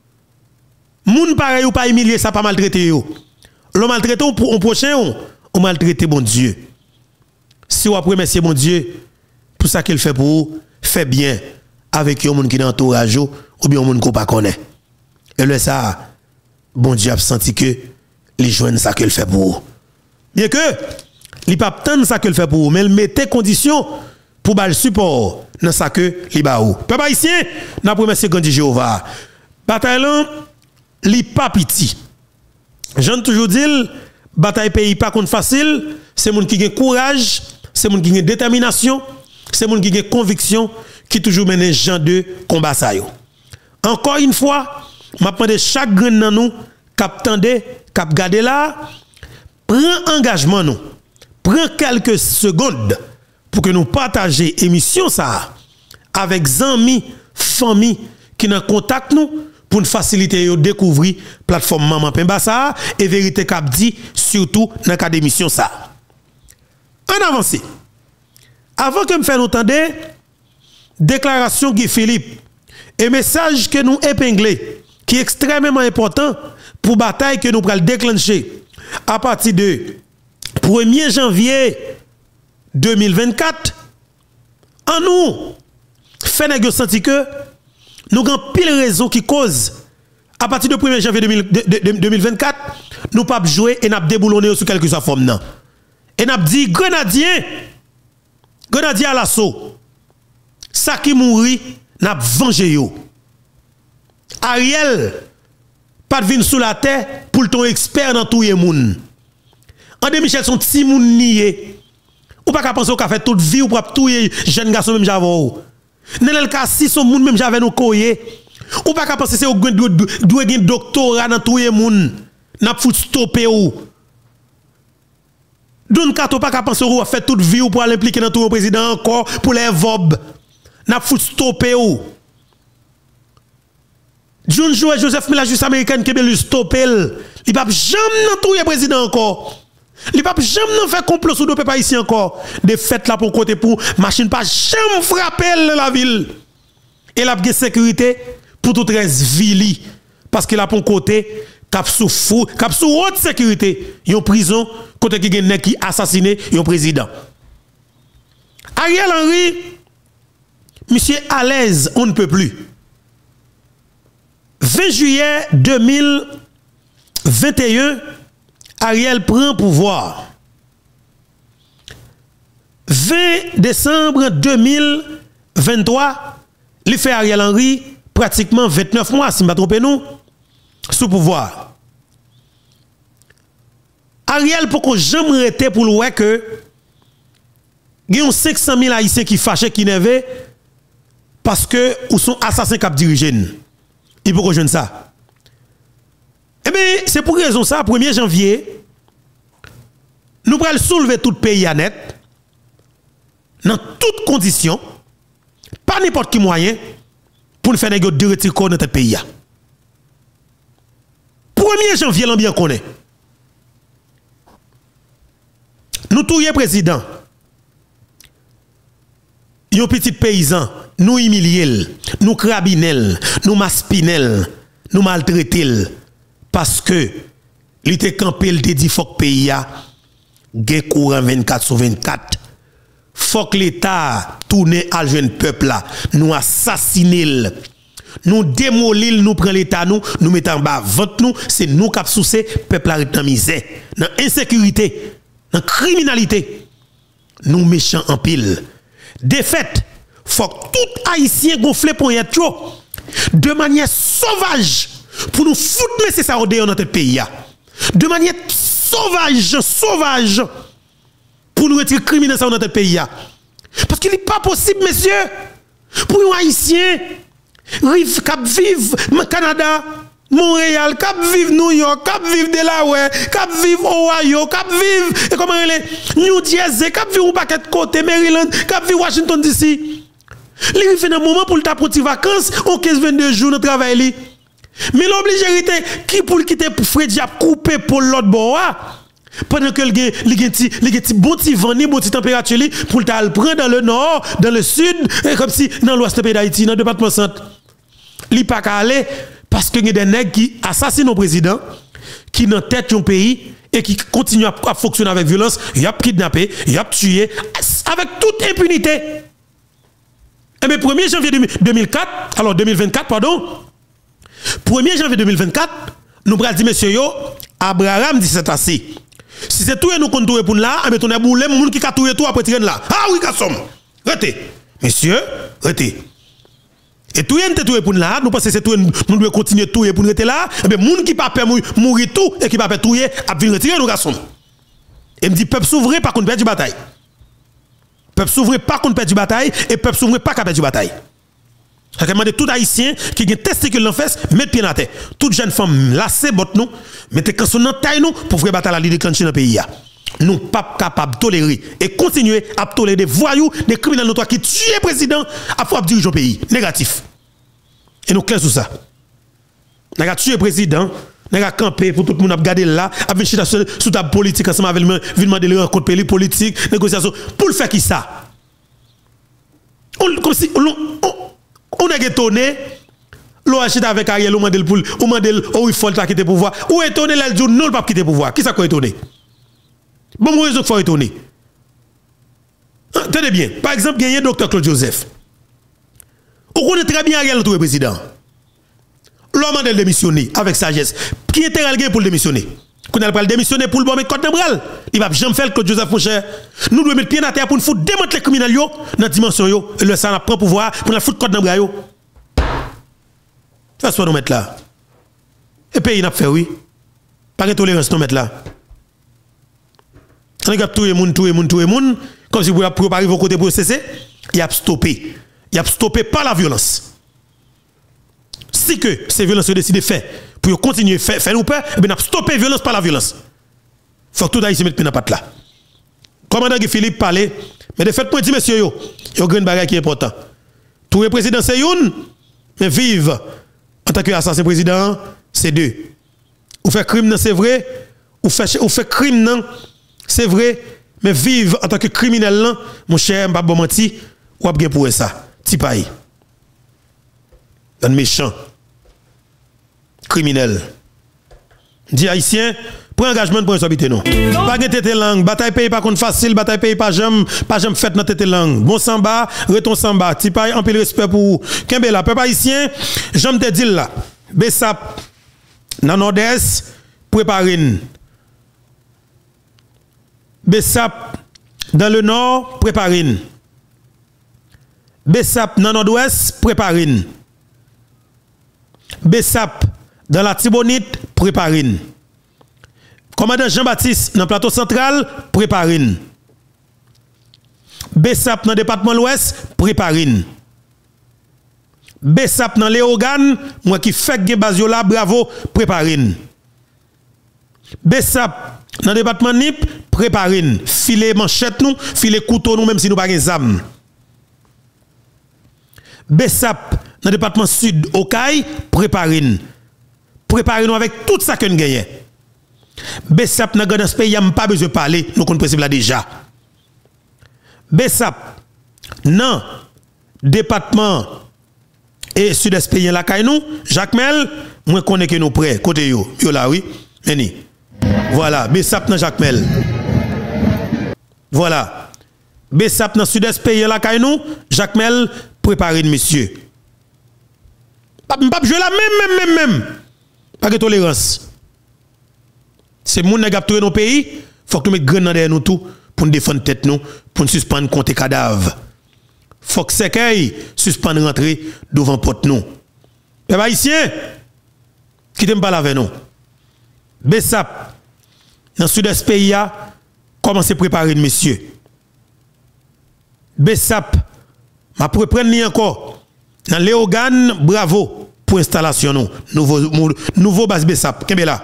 Moun pareil ou pas humilier ça pas maltraiter yo. Le maltraiter au prochain, on maltraiter bon Dieu. Si vous remerciez mon Dieu pour ça qu'il fait pour vous, fait bien avec un monde qui est dans l'entourage ou bien un monde qui ne connaît pas. Et là, ça, bon Dieu a senti que les joignent ça qu'il fait pour vous. Bien que, il n'a pas tant ça qu'il fait pour vous, mais il mettait conditions pour le support dans ça que il ba ou. Peuple haïtien, n'a remercié grand Jéhovah. Bataille là, li pas petit. J'en toujours dit, bataille pays pas contre facile, c'est moun qui a courage, c'est moun qui a détermination, c'est moun qui a conviction qui toujours mène gens de combat ça yo. Encore une fois, m'a demandé chaque grain dans nous cap tande, cap garder là, prend engagement nous. Prend quelques secondes pour que nous partagions émission ça avec amis, famille qui dans contact nous pour nous faciliter de découvrir plateforme Maman Pemba ça et vérité cap dit surtout dans le cas d'émission ça. En avance. Avant que me faire entendre déclaration Guy Philippe et message que nous épinglé qui est extrêmement important pour bataille que nous pral déclencher à partir de premier janvier deux mille vingt-quatre en nous fait nèg senti que nous avons pile raison qui cause à partir de premier janvier deux mille vingt-quatre nous pas jouer et n'a déboulonner sur quelque soit forme non et n'a dit grenadier grenadier à l'assaut ça qui mourit n'a vengé yo Ariel pas de vin sous la terre pour ton expert dans tout le monde André Michel son petit moun nié ou pas qu'à penser au fait toute vie ou pour tout jeune garçon même j'avou Nenel Kassi son moun même j'avais nous koyé ou pas qu'à penser c'est au doit gen doctorat dans tout le monde n'a fout stopper ou Don Kato pas qu'à penser ou fait toute vie ou pour aller impliquer dans tout le président encore pour les vob n'a fout stopper ou John Joe Joseph la justice américaine qui veut stopper il pas jamais dans tout le président encore il pas jamais faire complot sur deux peuple ici encore des fêtes là pour côté pour machine pas jamais frapper la ville et la sécurité pour toute reste ville parce qu'il a pour côté cap sous fou, cap sous haute sécurité, yon prison côté qui gen qui assassiné yon président. Ariel Henry, monsieur à l'aise, on ne peut plus. vingt juillet deux mille vingt et un, Ariel prend pouvoir. vingt décembre deux mille vingt-trois, il fait Ariel Henry pratiquement vingt-neuf mois, si je ne me trompe nous, sous pouvoir. Ariel, pour qu'on jamais arrêté pour le voir que il y a cinq cent mille Haïtiens qui fâchent, qui n'avaient parce que ou sont assassins qui dirigent. Il faut qu'on jeune ça. Eh bien, c'est pour raison ça, premier janvier, nous allons soulever tout le pays à net, dans toutes conditions, pas n'importe qui moyen, pour nous faire des de retirer dans notre pays. premier janvier, l'ambiance connaît. Nous tous les présidents, yon petit paysan, nous humilier, nous crabinel, nous maspinel, nous maltraiter parce que il était campé, il dit faut que pays a gen courant vingt-quatre sur vingt-quatre. Faut que l'État tourne à jeune peuple là, nous assassiner, nous démolir, nous prendre l'État nous, nous mettons en bas vente nous, c'est nous qui sous peuple là dans misère, dans insécurité, dans criminalité. Nous méchants en pile. De fait, faut que tout haïtien gonfle pour y être de manière sauvage pour nous foutre mais c'est ça au dehors dans notre pays. De manière sauvage, sauvage pour nous retirer criminels dans notre pays. Parce qu'il n'est pas possible, messieurs, pour un haïtien rive cap vivre au Canada, Montréal, cap vivre New York, cap vivre Delaware, cap vivre Ohio, cap vivre et comment elle est New Jersey, cap vivre un paquet de côté Maryland, cap vivre Washington D C. Il fait un moment pour le taper de vacances, on quinze vingt-deux jours de travail. Mais l'obligérité qui pour quitter pour Freddy a coupé pour l'autre bois pendant que il y a bon petit vent, bon petit température pour le prendre dans le nord, dans le sud, et comme si dans l'ouest de d'Haïti, dans le département centre. Il pas qu'à aller parce que y a des nègres qui assassinent nos présidents, qui dans tête du pays et qui continuent à fonctionner avec violence, il a kidnappé, il a tué avec toute impunité. Et bien, premier janvier deux mille quatre, alors deux mille vingt-quatre, pardon, premier janvier deux mille vingt-quatre, nous avons dit, monsieur yo, Abraham dit c'est assez. Si c'est tout, nous comptons pour là, mais on a boulé, moun qui a tout tout après tirer là. Ah oui, garçon, rete. Monsieur, rete. Et tout est tout pour là, nous pensons que c'est tout, nous devons continuer tout pour rester là, et bien, moun qui pas peur mourir tout et qui pas peur tout, a venir retirer nos garçons. Et me dit, peuple souverain, pas qu'on perd du bataille. Peuple souverain pas qu'on perd du bataille et peuple souverain pas qu'on perd du bataille. Ça demande tout haïtien qui a testicule en fesse, mettre pied dans la terre. Toute jeune femme lassée bot nous, mettez canson dans taille nous pour faire bataille la ligue de dans le pays. Nous pas capables de tolérer et continuer à tolérer des voyous, des criminels notoires qui tuent le président à fois diriger le pays. Négatif. Et nous clair sur ça. Nous avons tué le président, nous avons campé pour tout le monde à garder là, à venir sous table politique ensemble avec le demander les rencontres politique, négociation. Pour le faire qui ça? On, comme si on, on, on a étonné, l'on achète avec Ariel, on demande pour, on demande, oh il faut le quitter le pouvoir. Ou étonné, là, dit non, pas quitter le pouvoir. Qui ça qu'on étonné? Bon, raison qu'il faut étonner. Tenez bien, par exemple, il y a un docteur Claude Joseph. On connaît très bien Ariel, le président. L'homme a démissionné avec sagesse. Qui était réel pour démissionner? Quand elle parle démissionner pour le bon mais côté bral, il va jamais faire Claude Joseph mon cher. Nous devons mettre pied dans terre pour nous foutre démonter les criminels yo dans dimension yo et le ça prend pouvoir pour nous foutre côté dans bras yo. Ça soit nous mettre là. Et pays n'a fait oui. Pas de tolérance nous mettre là. On a tout le monde tout le monde tout le monde comme si vous préparer vos côtés pour cesser, il a stoppé. Il a stoppé par la violence. Si que ces violences sont décidées de faire pour continuer à faire, faire nous peur, eh bien, stopper la violence par la violence. Il faut que tout Haïtien mette pied dans la patte là. Commandant Philippe parlait, mais de fait, pour dire, monsieur, yo, il y a une bagaille qui est important. Tout le président, c'est une, mais vivre en tant qu'assassin président, c'est deux. Ou fait crime, c'est vrai, ou fait, ou fait crime, c'est vrai, mais vivre en tant que criminel, mon cher, m'pas bon menti, ou bien pour ça. Ti paille. Un méchant. Criminel. Dit haïtien, prends engagement pour habiter non. Pas de tête langue, bataille pays pas contre facile, bataille pays pas jamais pas jamais fait dans tête langue. Bon samba, reton samba, ti pa en pile respect pour vous. Kembe la peuple haïtien, j'aime te dire là. Bessap dans nord-est, préparez. Bessap dans le nord, préparez. Bessap dans nord-ouest, préparez. Bessap dans la Tibonite, préparez. Commandant Jean-Baptiste dans le plateau central, préparez. Bessap dans le département de l'ouest, préparez. Bessap dans Léogane, moi qui fait que Baziola, bravo, préparez. Bessap dans le département de Nip, préparez. Filet manchette nous, filet couteau nous, même si nous n'avons pas d'armes. Bessap dans le département sud, Okaï, préparez. Préparez-nous avec tout ça que nous gagnons. Bessap dans le pays, il n'y a pas besoin de parler, nous connaissons là déjà. Bessap dans le département et sud-est pays, là, nous, Jacques Mel, moi connais que nous prêts, côté yo, yo là, oui, meni. Voilà, Bessap dans Jacques Mel. Voilà. Bessap dans sud-est pays, là, nous, Jacques Mel, préparez monsieur. Pas jouer la même, même, même, même. Pas de tolérance. C'est moun qui a tué nos pays, faut que nous mettions grand derrière nous tout pour nous défendre tête nous, pour nous suspendre compte cadavre. Faut que c'est suspendre rentrer devant porte nous. Peuple haïtien, qui t'aime pas avec nous. Bessap, dans le sud-est pays, commencez à préparer monsieur. Bessap, ma pour prendre encore. Dans Léogane, bravo pour installation nous. Nouveau, nouveau base Bessap. Qu'est-ce là?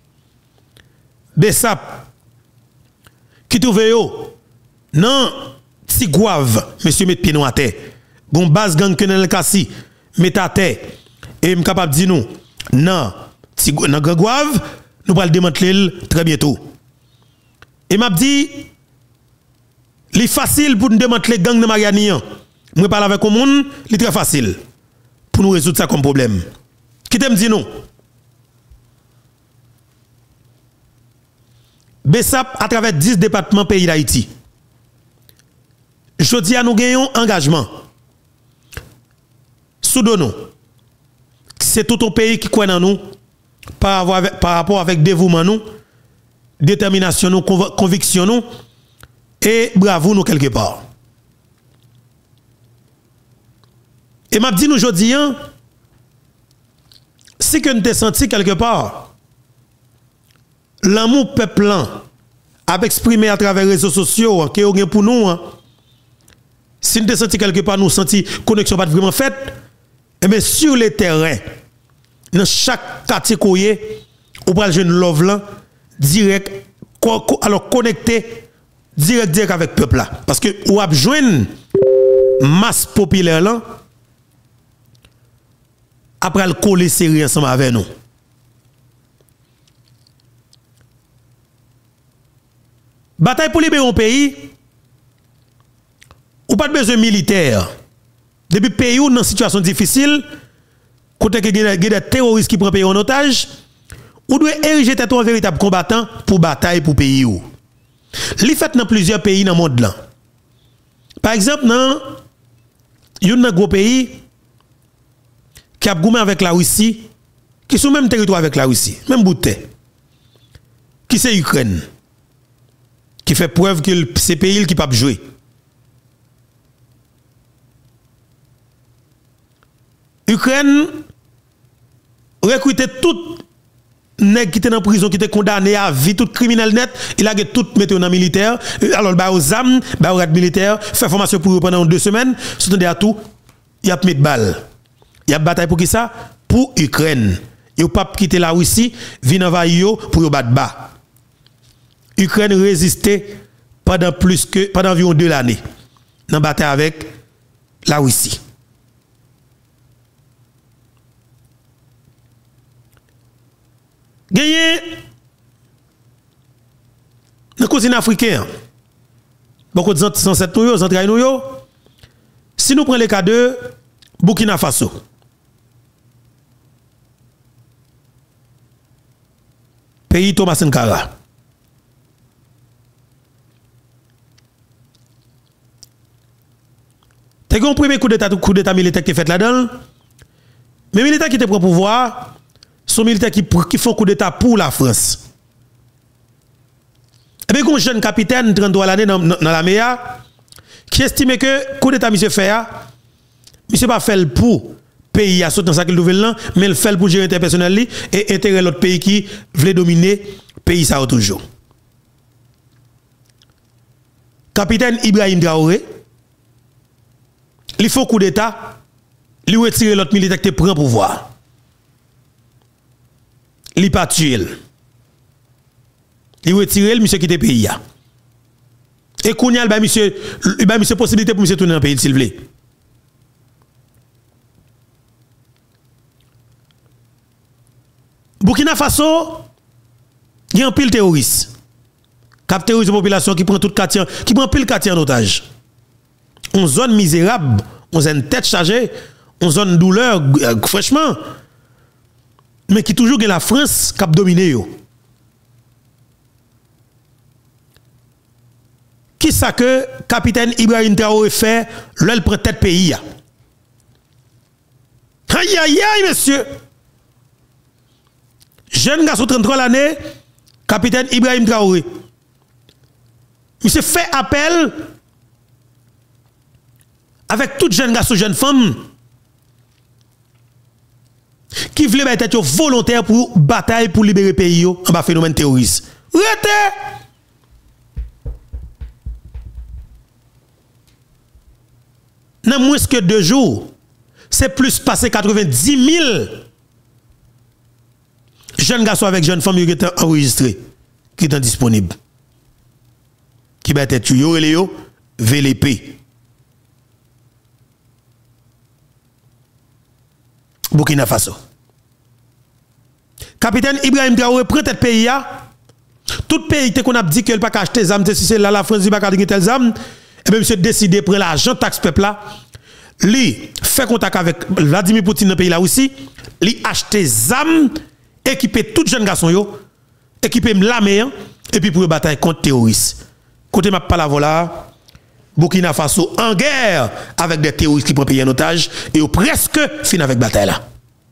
Bessap, qui trouve yo? Non, Tigouave, monsieur met pied à terre. Bon base gang Kenel Kassi, met à terre. Et me capable de dire nous, non, dans Tigouave, nous allons démanteler très bientôt. Et m'a dit, c'est facile pour nous démanteler gang de Mariani. Moi parle avec le monde, c'est très facile pour nous résoudre ça comme problème. Qui t'aime dire non? Bessap à travers dix départements pays d'Haïti. Je dis à nous gagnons engagement. Soudono, c'est tout un pays qui croit dans nous par, avoir, par rapport avec dévouement nous, détermination nous, conviction nous et bravo nous quelque part. Et m'a dit nous aujourd'hui, si que nous t'ai senti quelque part, l'amour peuple a exprimé à travers les réseaux sociaux que vous pour nous, si nous t'ai senti quelque part, nous senti connexion pas vraiment faite, et bien sur le terrain, dans chaque quartier ou pour le jeune love là, direct, alors connecté, direct, direct avec le peuple là. Parce que ou a besoin masse populaire là, après le coller sérieux ensemble avec nous. Bataille pour libérer un pays, ou pas de besoin militaire. Depuis le pays où dans une situation difficile, côté que il y a des terroristes qui prennent pays en otage, ou doit ériger tête en véritable combattant pour bataille pour pays où. Li fait dans plusieurs pays dans le monde là. Par exemple, dans un gros pays qui a goumé avec la Russie, qui sont même territoire avec la Russie, même bout de terre, qui c'est l'Ukraine, qui fait preuve que c'est pays qui ne peut pas jouer. Ukraine recrutait tout nèg qui était dans prison, qui était condamné à vie, tout criminel net, il a tout mettre dans militaire, alors bah aux armes, bah aux militaire, fait formation pour eux pendant deux semaines, s'attendait à tout, il a mis de balles. Il y a bataille pour qui ça? Pour Ukraine. Il pas quitter la Russie, venir envahir pour battre bas. Ukraine résistait pendant plus que pendant environ deux années dans bataille avec la Russie. Gagné dans le continent africain, beaucoup de gens sont cette nous, centrales nous. Si nous prenons le cas de Burkina Faso, pays Thomas Sankara. T'as un premier coup d'état coup d'état militaire qui est fait là-dedans. Mais les militaires qui te prennent pouvoir sont militaires qui, qui font coup d'état pour la France. Et bien, un jeune capitaine, trente-trois l'année dans, dans la M E A, qui estime que coup d'état monsieur fait, monsieur pas fait pour pays à sauter dans sa nouvelle là, mais il fait pour gérer interpersonnel et intégrer l'autre pays qui veut dominer pays ça toujours. Capitaine Ibrahim Traoré, il faut coup d'état, il retire l'autre militaire qui prend pouvoir. Il pas tuer. Il retire le monsieur qui était pays. Et Kounyal, bah monsieur, bah monsieur possibilité pour monsieur tourner dans le pays, s'il vous plaît. Burkina Faso, il y a un pile terroriste. Cap terroriste de population qui prend tout quartier, qui prend pile quartier en otage. On zone misérable, on zone tête chargée, on zone douleur, euh, franchement. Mais qui toujours que la France qui a dominé yo. Qui ça que capitaine Ibrahim Traoré fait, l'elle prend tête pays. Aïe aïe aïe monsieur. Jeune garçon trente-trois l'année, capitaine Ibrahim Traoré. Monsieur fait appel avec tout jeune garçon, jeune femme qui voulait être volontaire pour bataille pour libérer le pays en bas phénomène terroriste. Rete! Dans moins que deux jours, c'est plus passé quatre-vingt-dix mille jeunes garçons avec jeunes femmes qui sont enregistrés, qui sont disponibles. Qui va être tués, et les V L P. Burkina Faso. Capitaine Ibrahim Traoré prend tête pays. Tout pays qu'on a dit qu'il n'a pas acheter des armes, si c'est là la France qui n'a pas acheter des armes, et bien monsieur décidé de prendre l'argent taxe peuple là. Lui fait contact avec Vladimir Poutine dans le pays là aussi. Lui acheter des armes, équiper tout jeunes garçons yo, équiper l'armée et puis pour bataille contre terroristes. Côté m'a pas la voilà. Burkina Faso en guerre avec des terroristes qui prennent pays en otage et au presque fin avec bataille là.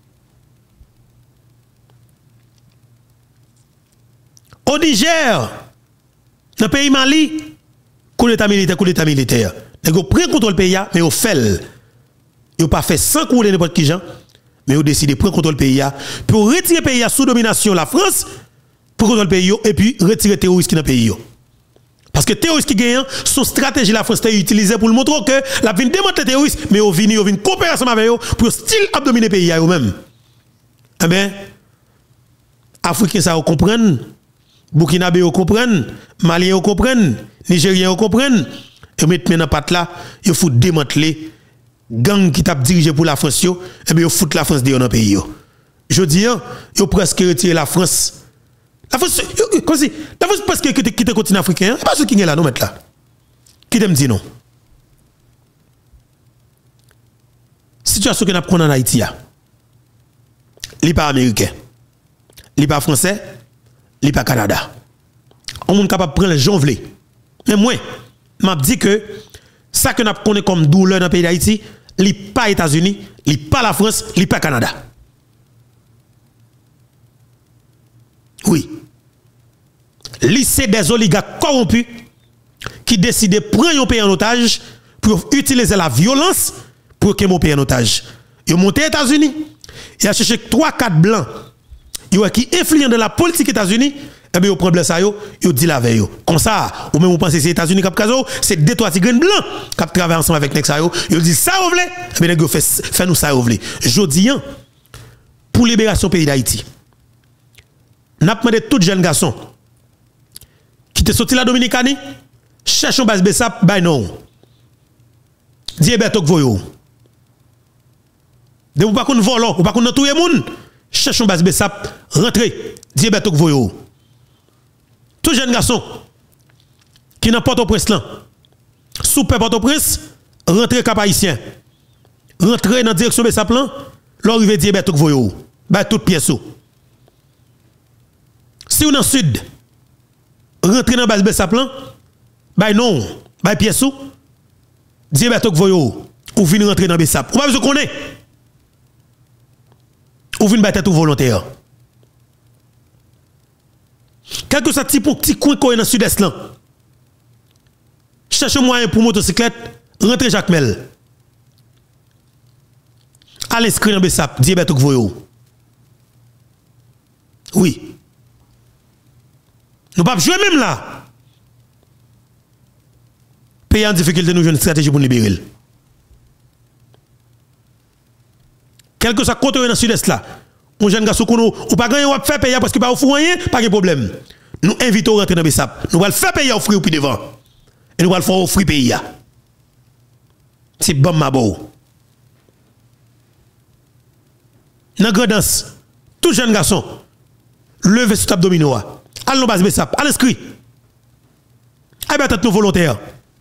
Au Niger, dans le pays Mali, coup d'état militaire, coup d'état militaire. Ils ont pris contrôle pays mais ils ont fait. Ils n'ont pas fait sans couler n'importe qui gens, mais ils ont décidé de prendre contrôle pays pour retirer le pays sous domination la France, pour contrôler le pays et puis retirer les terroristes qui dans le pays. Parce que les terroristes qui gagnent, son stratégie la France a utilisée pour montrer que la vie démonte les terroristes, mais ils viennent, ils viennent coopérer ensemble avec eux pour style abdominer le pays eux-mêmes. Eh bien, Africains ça comprennent, Burkinabé comprennent, Maliens comprennent, Nigériens comprennent, et maintenant pat là, il faut démanteler gang qui t'a dirigé pour la France yo, et bien il faut la France dans le pays yo. Je dis, il presque retiré la France. La France, comme si, la France presque quitte le continent africain, et pas ce qui est là, nous mettre là. Qui t'aime dire non? Situation que nous prenons en Haïti, il n'est pas américain, il n'est pas français, il n'est pas Canada. On est capable de prendre les gens vle. Mais moi, je dis que ça que nous connaissons comme douleur dans le pays d'Haïti, il n'est pas États-Unis, il n'est pas la France, il n'est pas Canada. Oui. C'est des oligarques corrompus qui décident de prendre un pays en otage pour utiliser la violence pour que mon pays en otage. Ils ont monté aux États-Unis, ils ont cherché trois quatre blancs qui influent dans la politique des États-Unis, et bien ils prennent ça, ils disent la veille. Comme ça, ou même vous pensez que c'est les États-Unis qui ont c'est deux trois tigres blancs qui travaillent ensemble avec les États-Unis, ils disent ça vous voulez, et bien ils font nous ça vous voulez. Je dis, pour libération du pays d'Haïti, nous avons demandé tout jeune garçon qui te sorti la Dominicanie, cherche un base Bessap, bah non. Dis ben tok voyo. De ou pas qu'on volant, ou pas qu'on tout le monde, cherche un base Bessap, rentrez. Dis ben tok voyo. Tout jeune garçon qui n'a pas Port-au-Prince là, sous Port-au-Prince, rentrez cap haïtien. Rentrez dans direction Bessap là, l'arrivé dis ben tok voyo. Bah toute pièce. Si on dans sud, rentrer dans base Bessap plan, bah non, bah pièce ou, dis bah tok voyo, ou venir rentrer dans Bessap. Ou pas besoin connaît. Ou venir battre tout volontaire. Quelque soit petit petit coin dans le sud-est là. Cherche moyen pour motocyclette, rentrer Jacques Mel. Allez inscrire dans Bessap, dis bah tok voyo. Oui. Nous ne pouvons pas jouer même là. Pays en difficulté, nous avons une stratégie pour nous libérer. Quel que soit côté dans le sud-est là, on jeune garçon qu'on ou pas gagner ou faire payer parce que pas offrir rien, pas de problème. Nous invitons à rentrer dans Bessap. Nous allons faire payer offrir au plus devant. Et nous allons faire offrir payer. C'est bon ma beau. Dans grande danse, tout jeune garçon, levez sur table domino. Allons base Bessap, allez inscrit. Aïe ben tête nos volontaires.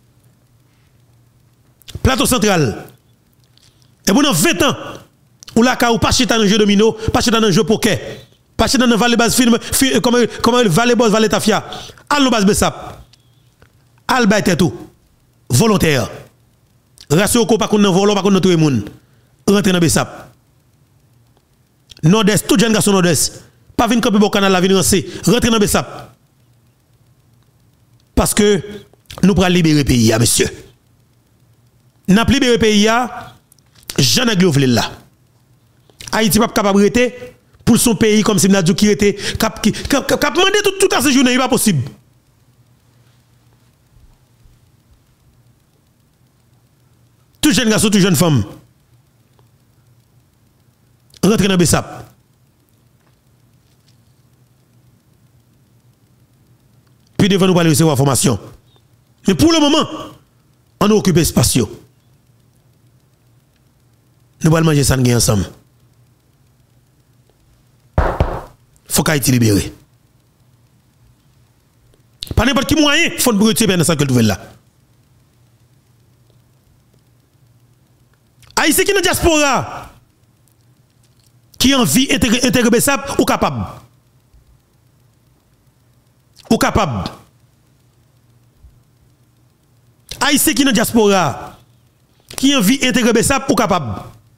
Plateau central. Et pendant vingt ans, ou la ka ou pas chita dans jeu domino, pas chita dans jeu poker, pas chita dans valet base film, comme comme valet boss valet tafia. Allons base Bessap. Al bay tête tout. Volontaire. Ratio ko pas qu'on nan volo pas qu'on nan tout le monde. Rentre dans Bessap. Nord-est, tout jeune garçon nord-est. Pas venir camper au canal, la venir rentrer rentrer dans Bessap. Parce que nous prenons libérer le pays, monsieur. Nous avons libéré le pays, Jean Aglovle là. Haïti n'est pas capable de rester pour son pays comme si nous avons dit qu'il était cap demandé tout, tout à ce journée, il n'est pas possible. Tout jeune garçon, tout jeune femme. Rentrez dans Bessap. Puis devant nous aller recevoir formation. Mais pour le moment, on a occupé espace. Nous allons manger ça ensemble. Il faut qu'Haïti libéré. Pas n'importe qui moyen, il faut nous retirer dans cette nouvelle là. Haïti qui est dans la diaspora, qui a envie d'intégrer Bessap, ou capable. Ou capable. Haïti qui est dans la diaspora, qui a envie d'intégrer Bessap, ou capable.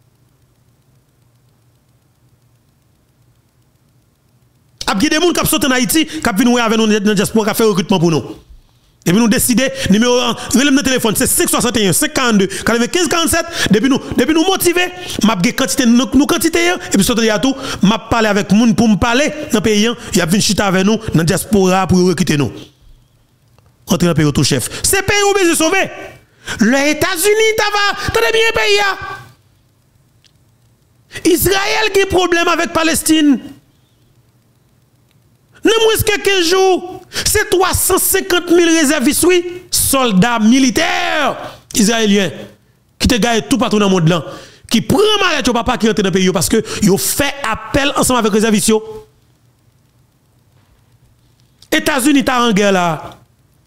Il y a des gens qui sont en Haïti, qui viennent avec nous dans la diaspora, qui fait recrutement pour nous. Et puis nous décidons, numéro un, relève notre téléphone, c'est cinq soixante et un, cinq quarante-deux, quatre-vingt-quinze quarante-sept. Depuis nous, depuis nous motiver, m'a gagné quantité, nous quantité, et puis surtout, à tout, m'a parlé avec les gens pour me parler dans le pays, il y a une chute avec nous, dans la diaspora pour recruter nous. Rentrer dans le pays, tout chef. C'est le pays où besoin de sauver. Les États-Unis, t'as bien pays. Israël qui a problème avec Palestine. Ne moins que quinze jours, c'est trois cent cinquante mille réservistes, oui, soldats militaires israéliens qui te gagnent tout partout dans le monde là, qui prennent mal au papa qui rentre dans le pays parce que ils ont fait appel ensemble avec les réservistes. États-Unis t'as en guerre là.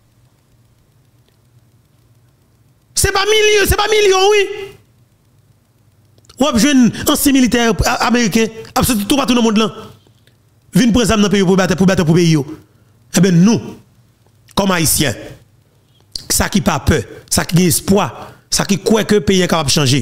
C'est pas million, c'est pas million, oui. Ou jeune ancien militaire américain, absolument tout partout dans le monde là. Vin présent dans le pays pour battre pour battre pour pays. Eh bien nous, comme haïtiens, ça qui pas peur, ça qui a espoir, ça qui croit que le pays est capable de changer.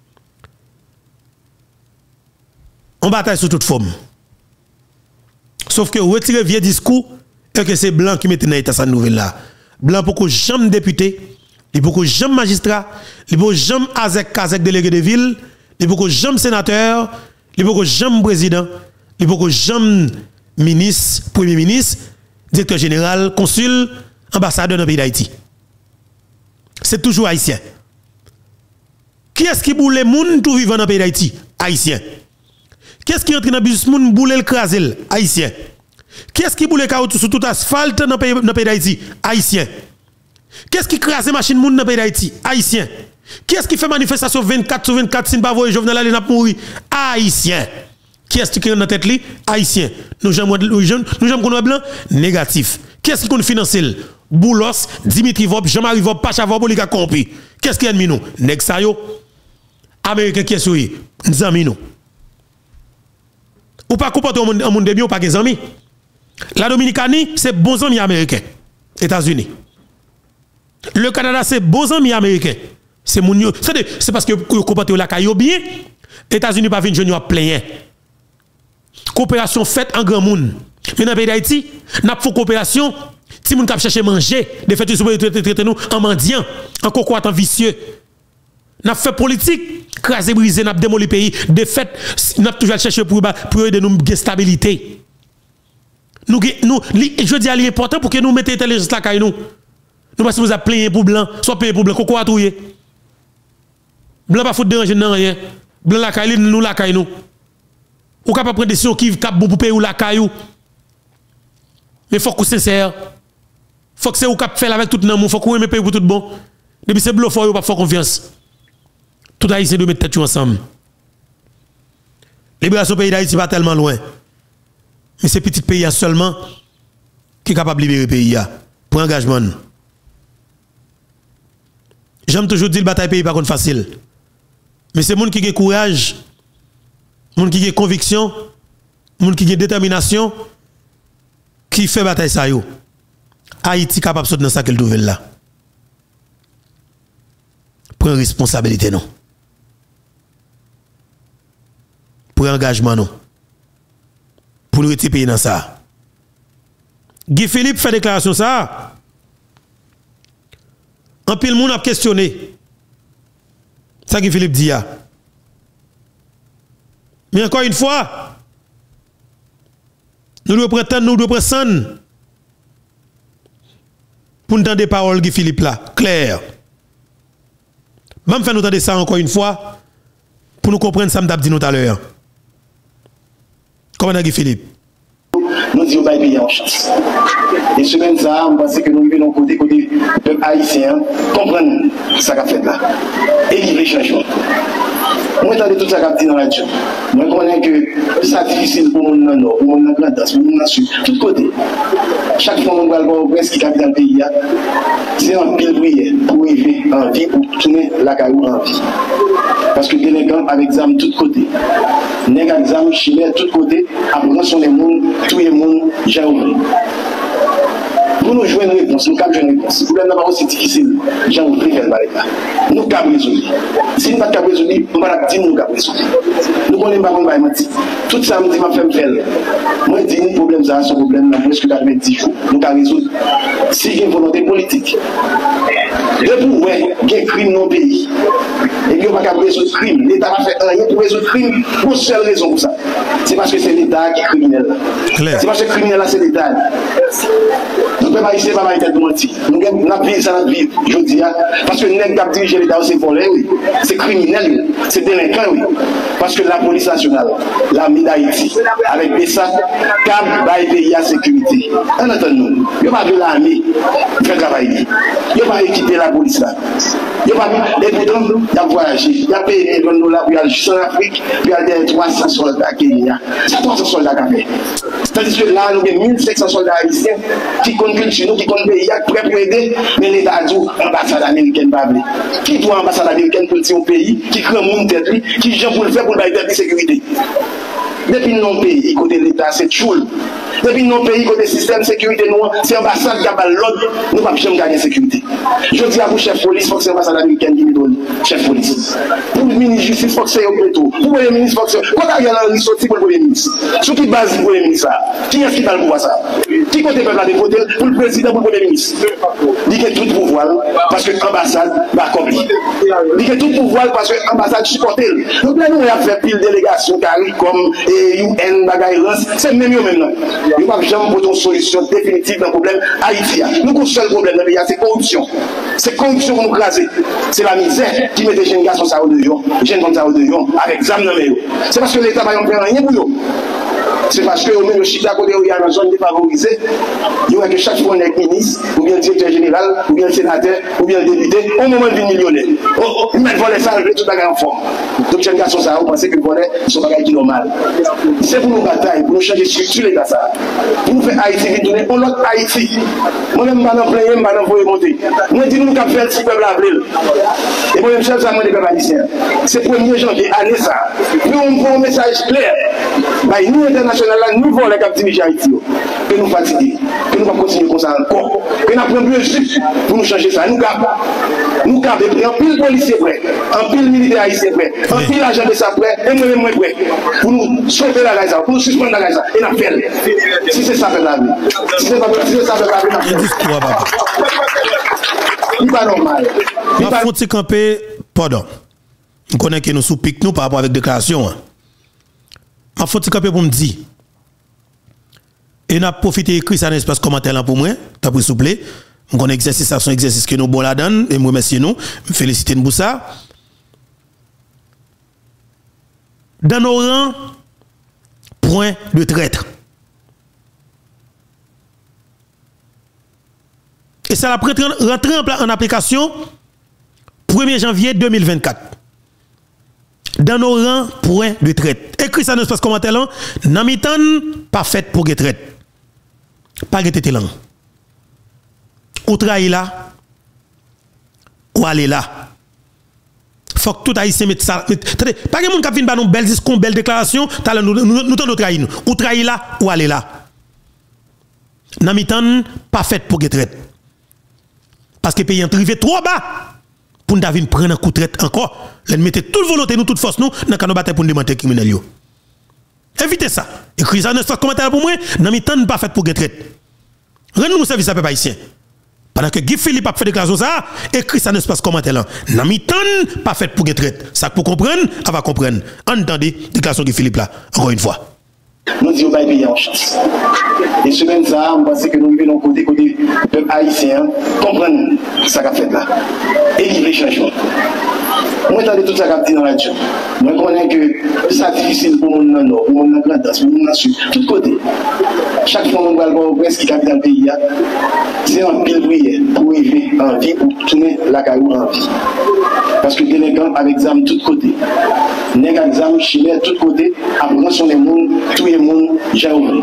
On bataille sous toute forme. Sauf que retirer vieux discours et que c'est blanc qui met dans l'état cette nouvelle là. Blanc pour que jamais député, il pour que jamais magistrat, il pour que jamais azek kazek délégué de ville, il pour que jamais sénateur, il pour que jamais président. Il faut que jamais ministre, premier ministre, directeur général, consul, ambassadeur dans le pays d'Haïti. C'est toujours haïtien. Qui est-ce qui boule les gens tout vivant dans le pays d'Haïti? Haïtien. Qui est-ce qui entre dans le bus moun boule le crasel? Haïtien. Qui est-ce qui boule caoutchouc sur tout asphalte dans le pays d'Haïti? Haïtien. Qui est-ce qui crase machine moun dans le pays d'Haïti? Haïtien. Qui est-ce qui fait manifestation vingt-quatre sur vingt-quatre si pas voyer Jovenel Ali n'a pas mourir? Haïtien. Qui est-ce qui est dans la tête li? Haïtien. Nous j'aime nous j'aime qu'on blanc négatif. Qui est-ce qui qu'on finance? Boulos, Dimitri Vop, Jean-Marie Vop, Pacha Vop, Olika Kompi. Qu'est-ce qui est ennemi nous? Nèg sa yo. Américain qui est sur lui? Nzami nous. Ou pas comporter un monde de bien ou pas des amis. La Dominicanie, c'est bons amis américains, États-Unis. Le Canada, c'est bons amis américains. C'est mon c'est parce que vous comportez la caillou bien. États-Unis pas venir jeune à plein. Coopération faite en grand monde. Mais dans le pays d'Haïti, n'a pas coopération. Si moun k'ap chercher manger, de fait ils traiter nous en mendiant, en cocoatant vicieux. N'a fait politique, craser briser, n'a démoli le pays. De fait, n'a toujours chercher pour pour aider nous de stabilité. Nous nous je dis à l'important pour que nous mettions intelligence là caille nous. Nous parce que vous avez plein pour blanc, soit plein pour blanc, coco atouye. Blanc pas foutre déranger non rien. Blanc la caille nous la caille nous. Ou capable prendre des décision qui cap bon pour payer ou la caillou. Mais faut que sincère. Faut que c'est ou cap faire avec tout le monde, faut que vous payer pour tout bon. Depuis c'est bluff faut pas faire confiance. Tout Haïtien doit mettre tête ensemble. Libération pays d'Haïti pas tellement loin. Mais c'est petit pays seulement qui est capable de libérer le pays pour engagement. J'aime toujours dire que la bataille pays pas facile. Mais c'est monde qui a courage, monde qui a conviction, monde qui a détermination qui fait bataille ça yo. Haïti capable de sortir dans ça qu'elle nouvelle là. Prends responsabilité non. Pour engagement non. Pour le retirer dans ça. Guy Philippe fait déclaration ça. En pile monde a questionné. Ça Guy Philippe dit ya. Mais encore une fois, nous devons prendre nous devons prendre pour entendre des paroles Guy Philippe là, clair. Même faire nous entendre ça encore une fois pour nous comprendre ça m'd'a dit nous tout à l'heure. Comment Guy Philippe? Nous disons pas payer en chance. Et semaine ça, on pense que nous venons côté côté peuple haïtien comprendre ça qu'a fait là et livrer changement. Moi j'entends tout ça qu'a dit dans la radio. Moi je connais que c'est difficile pour mon nord, pour mon grand dans pour mon sud, tout côté. Chaque fois on va voir presque qui capitale pays c'est un pile prière pour arriver en vie pour tourner la caillou en vie. Parce que des gens avec des armes de tous côtés. Nèg avec des armes chimères de tous côtés, après sont les monde, tous les monde, j'ai ouvert. Pour nous jouer une réponse, nous avons une réponse. Le problème n'est pas aussi difficile. J'ai ouvert faire le là. Nous avons résoudre. Si nous n'avons pas résoudre, nous ne pouvons pas dire nous avons résoudre. Nous ne pouvons pas mentir. Tout ça, je dis, je vais faire. Moi, je dis, le problème, c'est un problème, presque dix jours. Nous avons résoudre. Si il y a une volonté politique, de pouvoir, il y a un crime dans le pays. Et puis, on ne va pas résoudre le crime. L'État va faire rien pour résoudre le crime pour une seule raison pour ça. C'est parce que c'est l'État qui est criminel. C'est parce que le criminel, c'est l'État. Nous ne pouvons pas ici, pas mal de mentir. Nous avons vie, ça notre vie, je dis, parce que nous avons dirigé l'État, c'est volé, c'est criminel, c'est délinquant, oui. Parce que la police nationale, l'armée d'Haïti, avec B S A, cap, va pays à sécurité. En attendant, il n'y a pas de l'armée faire travailler. Il n'y a pas équipé la police là. Il n'y a pas de. Et pourtant, il a voyagé, il a payé un million de dollars pour aller juste en Afrique, puis il y a trois cents soldats à Kenya. C'est trois cents soldats qu'a fait. Tandis que là, nous avons mille cinq cents soldats haïtiens qui comptent chez nous, qui comptent pays, prêts pour aider, mais l'État a dit l'ambassade américaine pas blé. Qui doit l'ambassade américaine pour le pays, qui crée mon tête, qui gère pour le faire pour le faire de sécurité. Depuis nos pays, côté l'État, c'est choule. Depuis nos pays, côté système de sécurité, c'est l'ambassade qui a l'ordre, nous ne pouvons jamais gagner sécurité. Je dis à vous, chef police, il faut que c'est l'ambassade américaine qui me donne, chef police. Pour le ministre de justice, il faut que c'est au plutôt. Pour le ministre, il faut que c'est. Quand il y a un sorti pour le premier ministre, sur qui base du premier ministre, qui est-ce qui parle pour ça? Qui côté peuple a voté pour le président, pour le premier ministre? Il y a tout pouvoir parce que l'ambassade va accomplir. Il y a tout pouvoir parce que l'ambassade supporte. Donc là, nous avons fait pile délégation, carré comme U N, bagaille, c'est même eux maintenant. Nous ne pouvons jamais avoir une solution définitive dans le problème Haïti. Nous avons un seul problème dans le pays, c'est la corruption. C'est la corruption pour nous craser. C'est la misère qui met des jeunes garçons ça au dehors, des jeunes comme ça au dehors, avec des âmes dans les. C'est parce que l'État va faire rien pour eux. C'est parce que même le Chita, quand il y a une zone défavorisée, il y a que chaque fois on est ministre, ou bien le directeur général, ou bien le sénateur, ou bien le député, au moment de millionnaire. Ils mettent voler ça, tout le en forme. Donc, les garçons, ça, vous pensez que le volet, c'est un bagage qui est normal. C'est pour nos batailles, pour nous changer de structure, les gars, ça. Pour nous faire Haïti, vite tourner, on l'autre Haïti. Moi-même, je ne vais pas plaindre, je ne vais pas monter. Moi, je dis, nous, nous faire le petit peuple à l'île. Et moi-même, chef, ça, moi, des peuples haïtiens. C'est le premier janvier, année ça. Nous, on prend un message clair. Nous, international, nous voulons les cap diriger Haïti. Que nous fatiguer, que nous ne continuer comme ça encore. Que nous prenons mieux juste pour nous changer ça. Nous capons. Nous capons. En pile policier prêt, en pile militaire haïtien prêt, en pile agent de ça prêt, et nous-mêmes prêt. Pour nous sauver la Gaza, pour nous suspendre la Gaza. Et nous faisons. Si c'est ça, fait la vie. Si c'est ça, fait la vie. Il pas normal. Il faut se camper, pardon. On connaît que nous sous pique nous par rapport avec déclaration. Il faut se camper pour me dire. Et n'a profité écrit ça dans l'espace commentaire là pour moi, t'as pris souple. On connaît exercice ça son exercice que nous bon la donne et moi merci nous, me féliciter pour ça. Dans nos rangs point de traître. Et ça va rentrer en application premier janvier deux mille vingt-quatre. Dans nos rangs, point de traite. Écrit ça dans l'espace commentaire là, nan mitan pas fait pour traite. Pas gete lang. Ou trahi là, ou aller là. Faut que tout haïtien mette ça. Attendez, pas que moun ka vinn ba nou bel discours, belle déclaration, talent nous nous nous trahi nous. Ou trahi là, ou aller là. Nan mitan pas fait pour traite. Parce que pays en privé trop bas pour nous venir prendre un coup de traite encore. Nous mettons toute volonté, nous, toute force, nous, dans le bataille pour nous démanteler les criminels. Évitez ça. Écrivez ça dans ce commentaire pour moi, nous ne sommes pas fait pour traite. Rendez-nous service à peuple haïtien. Pendant que Guy Philippe a fait déclaration ça, écrit ça dans ce commentaire là. Nous ne sommes pas fait pour traite. Ça pour comprendre, on va comprendre. Entendez, déclaration Guy Philippe là, encore une fois. Nous disons pas payer en chance. Et ce même ça, on pense que nous venons côté côté peuple haïtien comprendre ce qu'a fait là. Et livrer changement. Moi, j'entends tout ça qu'a dit dans la radio. Moi, je connais que c'est difficile pour mon nord, pour mon grand dans pour mon sud, tout côté. Chaque fois qu'on va voir presque qui habite dans le pays, c'est un pile prière pour vivre en vie, pour tourner la caillou en vie. Parce que des gens avec des armes de tous côtés. Des gens avec des armes chimères de tous côtés, apprendre sur les mondes, tous les mondes, j'ai ouvert.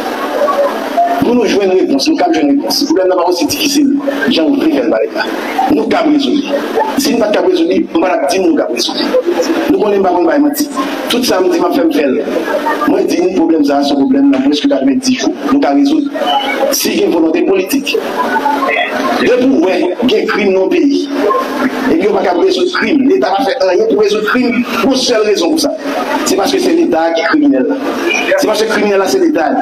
Pour nous jouer une réponse, nous avons joué une réponse. Le problème n'est pas aussi difficile. J'ai ouvert faire le là. Nous avons résolu. Si nous n'avons pas résolu, nous ne dire nous avons résolu. Nous ne connaissons pas comment mentir. Tout ça, me dit, ma femme fait. Moi, je dis, le problème, c'est ce problème, là, moi, je suis dix jours. Nous avons résolu. Si il y a une volonté politique, le pouvoir, il y a un crime dans le pays. Et puis, on va pas résoudre le crime. L'État va faire rien pour résoudre le crime pour une seule raison pour ça. C'est parce que c'est l'État qui est criminel. C'est parce que le criminel, là, c'est l'État.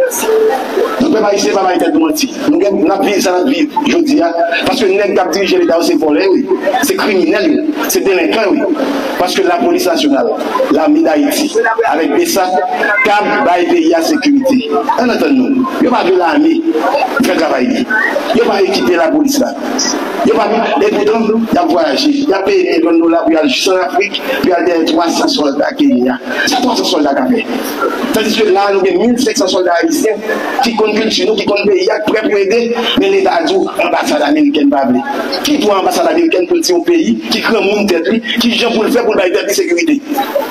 Nous ne pouvons pas essayer de faire mentir. Nous avons vu ça dans la vie, je dis, parce que nous avons dirigé l'État, c'est volé, oui. C'est criminel, oui. C'est délinquant, oui. Parce que la police nationale, l'armée d'Haïti, avec B S A, cap, va pays à sécurité. En attendant, il n'y a pas vu l'armée faire travailler. Il n'y a pas équipé la police là. Il n'y a pas vu, et pourtant, il y a voyagé. Il y a payé les dollars pour aller juste en Afrique, puis il y a trois cents soldats à Kenya. C'est trois cents soldats qui ont fait. Tandis que là, nous avons mille cinq cents soldats haïtiens qui comptent culture, nous qui comptent pays, prêts pour aider, mais l'État a dit l'ambassade américaine pas venir. Qui doit l'ambassade américaine pour dire au pays, qui crée mon tête, qui gère pour le faire pour le faire de sécurité.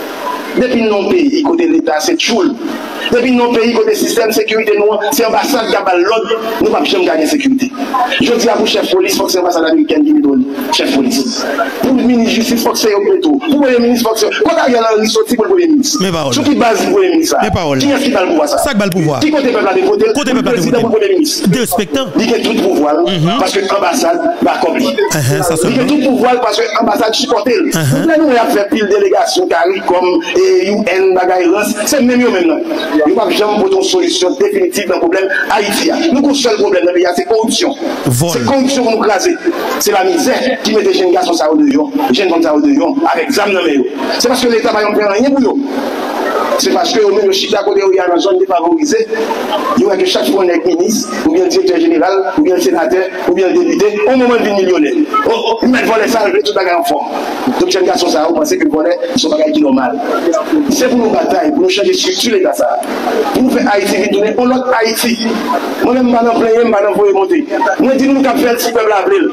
Depuis nos pays, côté l'État, c'est choule. Depuis nos pays, côté système de sécurité, c'est l'ambassade qui a l'ordre, nous ne pouvons jamais gagner la sécurité. Je dis à vous, chef police, il faut que c'est l'ambassade américaine qui me donne, chef police. Pour le ministre de justice, il faut que c'est au plutôt. Pour le ministre, il faut que c'est. Quand il y a un sorti pour le premier ministre. Mais pas sur qui base le premier ministre? Qui est-ce qui a le pouvoir? Ça qui a le pouvoir. Qui côté peuple a dévoté? Côté peuple a dévoté. Le premier ministre. De respectant. Il a tout le pouvoir parce que l'ambassade va accomplir. Il a tout le pouvoir parce que l'ambassade supporte. Là, nous avons fait pile délégation carré comme U N, c'est même eux maintenant. Nous ne pouvons jamais avoir une solution définitive dans le problème haïtien. Nous avons un seul problème dans le pays, c'est corruption. C'est corruption pour nous craser. C'est la misère qui met des jeunes garçons au dehors, des jeunes comme ça au dehors, avec des âmes dans le. C'est parce que l'État va faire rien pour eux. C'est parce que au même chiffre à côté où il y a une zone défavorisée, il y a que chaque fois on est ministre, ou bien le directeur général, ou bien le sénateur, ou bien le député, au moment de millionnaire. Ils mettent voler ça, tout le en forme. Donc, jeunes garçons, ça, vous pensez que le volet, c'est un bagage qui est normal. C'est pour nous batailler, pour nous changer de structure, l'État, ça. Pour nous faire Haïti, nous donner un autre Haïti. Moi-même, je ne vais pas plaindre, je ne vais pas monter. Moi, je dis nous qu'à faire le petit peuple à l'île.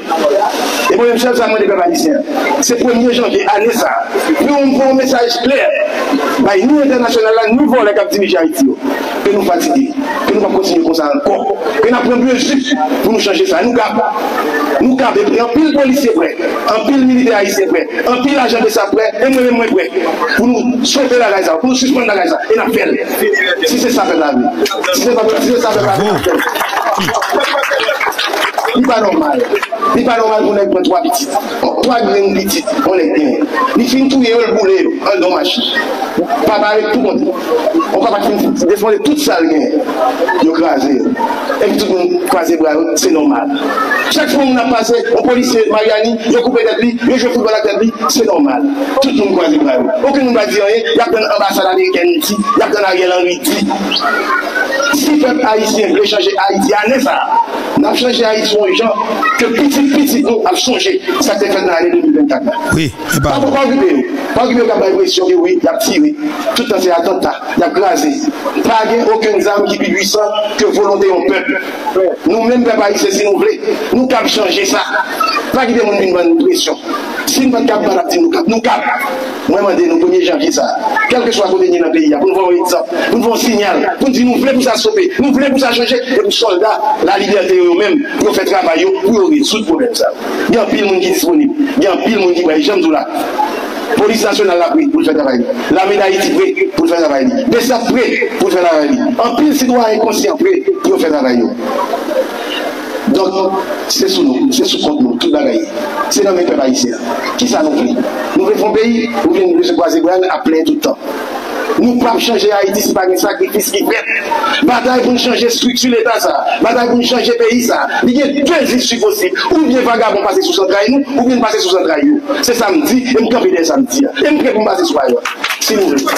Et moi-même, je suis un des peuples haïtiens. C'est le premier janvier, année ça. Nous, on prend un message clair. Nous, international, nous voulons les cap diriger Haïti. Que nous fatiguer, que nous ne continuer comme ça encore. Que nous prenons mieux juste pour nous changer ça. Nous capons. Nous avons pris un pile policier prêt, un pile militaire haïtien prêt, un pile agent de ça prêt, et moi-même moi prêt, pour nous sauver la Gaza, pour nous suspendre la Gaza, et nous faire. Si c'est ça fait la vie, si c'est ça fait la vie, il n'est pas normal. Il n'est pas normal qu'on ait trois petites. Trois grandes petites, on est bien. Il finit tout et on le boule, on dommage. Papa avec tout le monde. On va pas défendre toute ça, il crasé. Et puis tout le monde croisé, c'est normal. Chaque fois qu'on a passé, un policier, Mariani, il a coupé la tête, il a joué football à la tête, c'est normal. Tout le monde croisé, aucun ne va dire rien. Il y a une ambassade américaine ici, il y a un Ariel Henry ici. Si le peuple haïtien veut changer Haïti, il y a ça. On a changé Haïti sur les gens que petit, petit, nous avons changé. Ça s'est fait dans l'année deux mille vingt-quatre. Oui, et pas pour occuper. Pas occuper comme l'impression que oui, il y a tiré. Tout le temps, c'est attentat, il y a crasé. Pas aucune âme qui est plus puissant que volonté au peuple. Nous-mêmes, peuple haïtien, si nous voulons, nous avons changé ça. Pas qu'il y ait une bonne pression. Si nous avons capable, nous avons. Nous avons. Moi, je dis, nous, premier janvier, ça. Quel que soit le côté dans le pays, pour nous voir un exemple, pour nous voir un signal, pour nous dire, nous voulons pour ça sauver, nous voulons pour ça changer, et pour soldats, la liberté eux-mêmes, pour faire travail, pour résoudre le problème. Il y a un pile de monde qui est disponible, il y a un pile de monde qui est j'aime tout là. Police nationale l'a pris pour faire travail. La médaille est prête pour faire travail. Mais ça prêt pour faire travail. En pile, citoyen conscient prêt pour faire travail. Donc, c'est sous nous, c'est sous contre nous, tout le bagaille. C'est dans mes peuples haïtiens. Qui ça nous fait? Nous voulons un pays où nous voulons se croiser à plein tout le temps. Nous ne pouvons pas changer Haïti, ce n'est pas un sacrifice qui fait. Bataille pour nous changer la structure de l'État, ça. Bataille pour nous changer le pays, ça. Il y a deux issues possibles. Ou bien vagabond passer sous son trahi, ou bien passer sous son trahi. C'est samedi, et nous camper des samedis. Et nous pouvons passer sous ailleurs. Si vous voulez.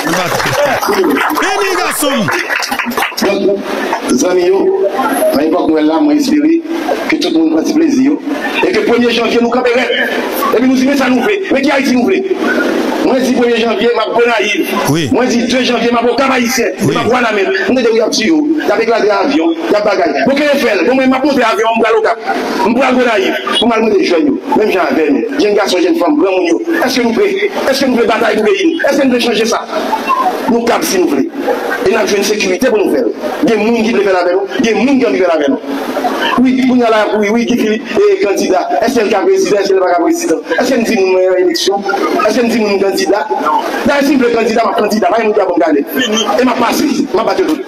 Donc, les amis, à l'époque, nous là, moi, espérer que tout le monde fasse plaisir. Et que le premier janvier, nous camperons. Et puis nous disons, ça nous fait. Mais qui Haïti nous fait? Moi, je dis premier janvier, ma bonne naïve. Oui. Moi, je dis deux janvier, ma bonne haïtien. Ma bonne amène. On est des petits, il y a déclaré avion, il y a bagaille. Pour qu'elle fait, pour moi, je monte l'avion, je vais au cap. Je vais au naïf. Pour moi, je vais même j'en avais. J'ai un garçon, j'ai une femme, grand monde. Est-ce que nous voulons Est-ce que nous voulons bataille pour le pays? Est-ce que nous voulons changer ça? Nous cap si nous voulons. Et nous avons une sécurité pour nous faire. Il y a des gens qui veulent faire avec nous, il y a des gens qui veulent faire avec nous. Oui, pour nous là, oui, oui, qui est candidat. Est-ce qu'elle est président? Est-ce qu'elle n'est pas président? Est-ce qu'elle dit nous une élection? Est-ce qu'elle dit nous candidat? Dans un simple candidat, ma candidat, pas un candidat pour garder. Et ma passe, ma batte tout.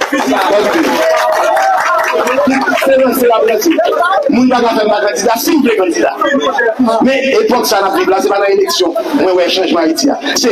C'est la blessure. Nous ne pouvons pas faire un candidat, simple candidat. Mais l'époque, ça n'a plus là, c'est pas une élection. Moi, ouais, changement Haïti. C'est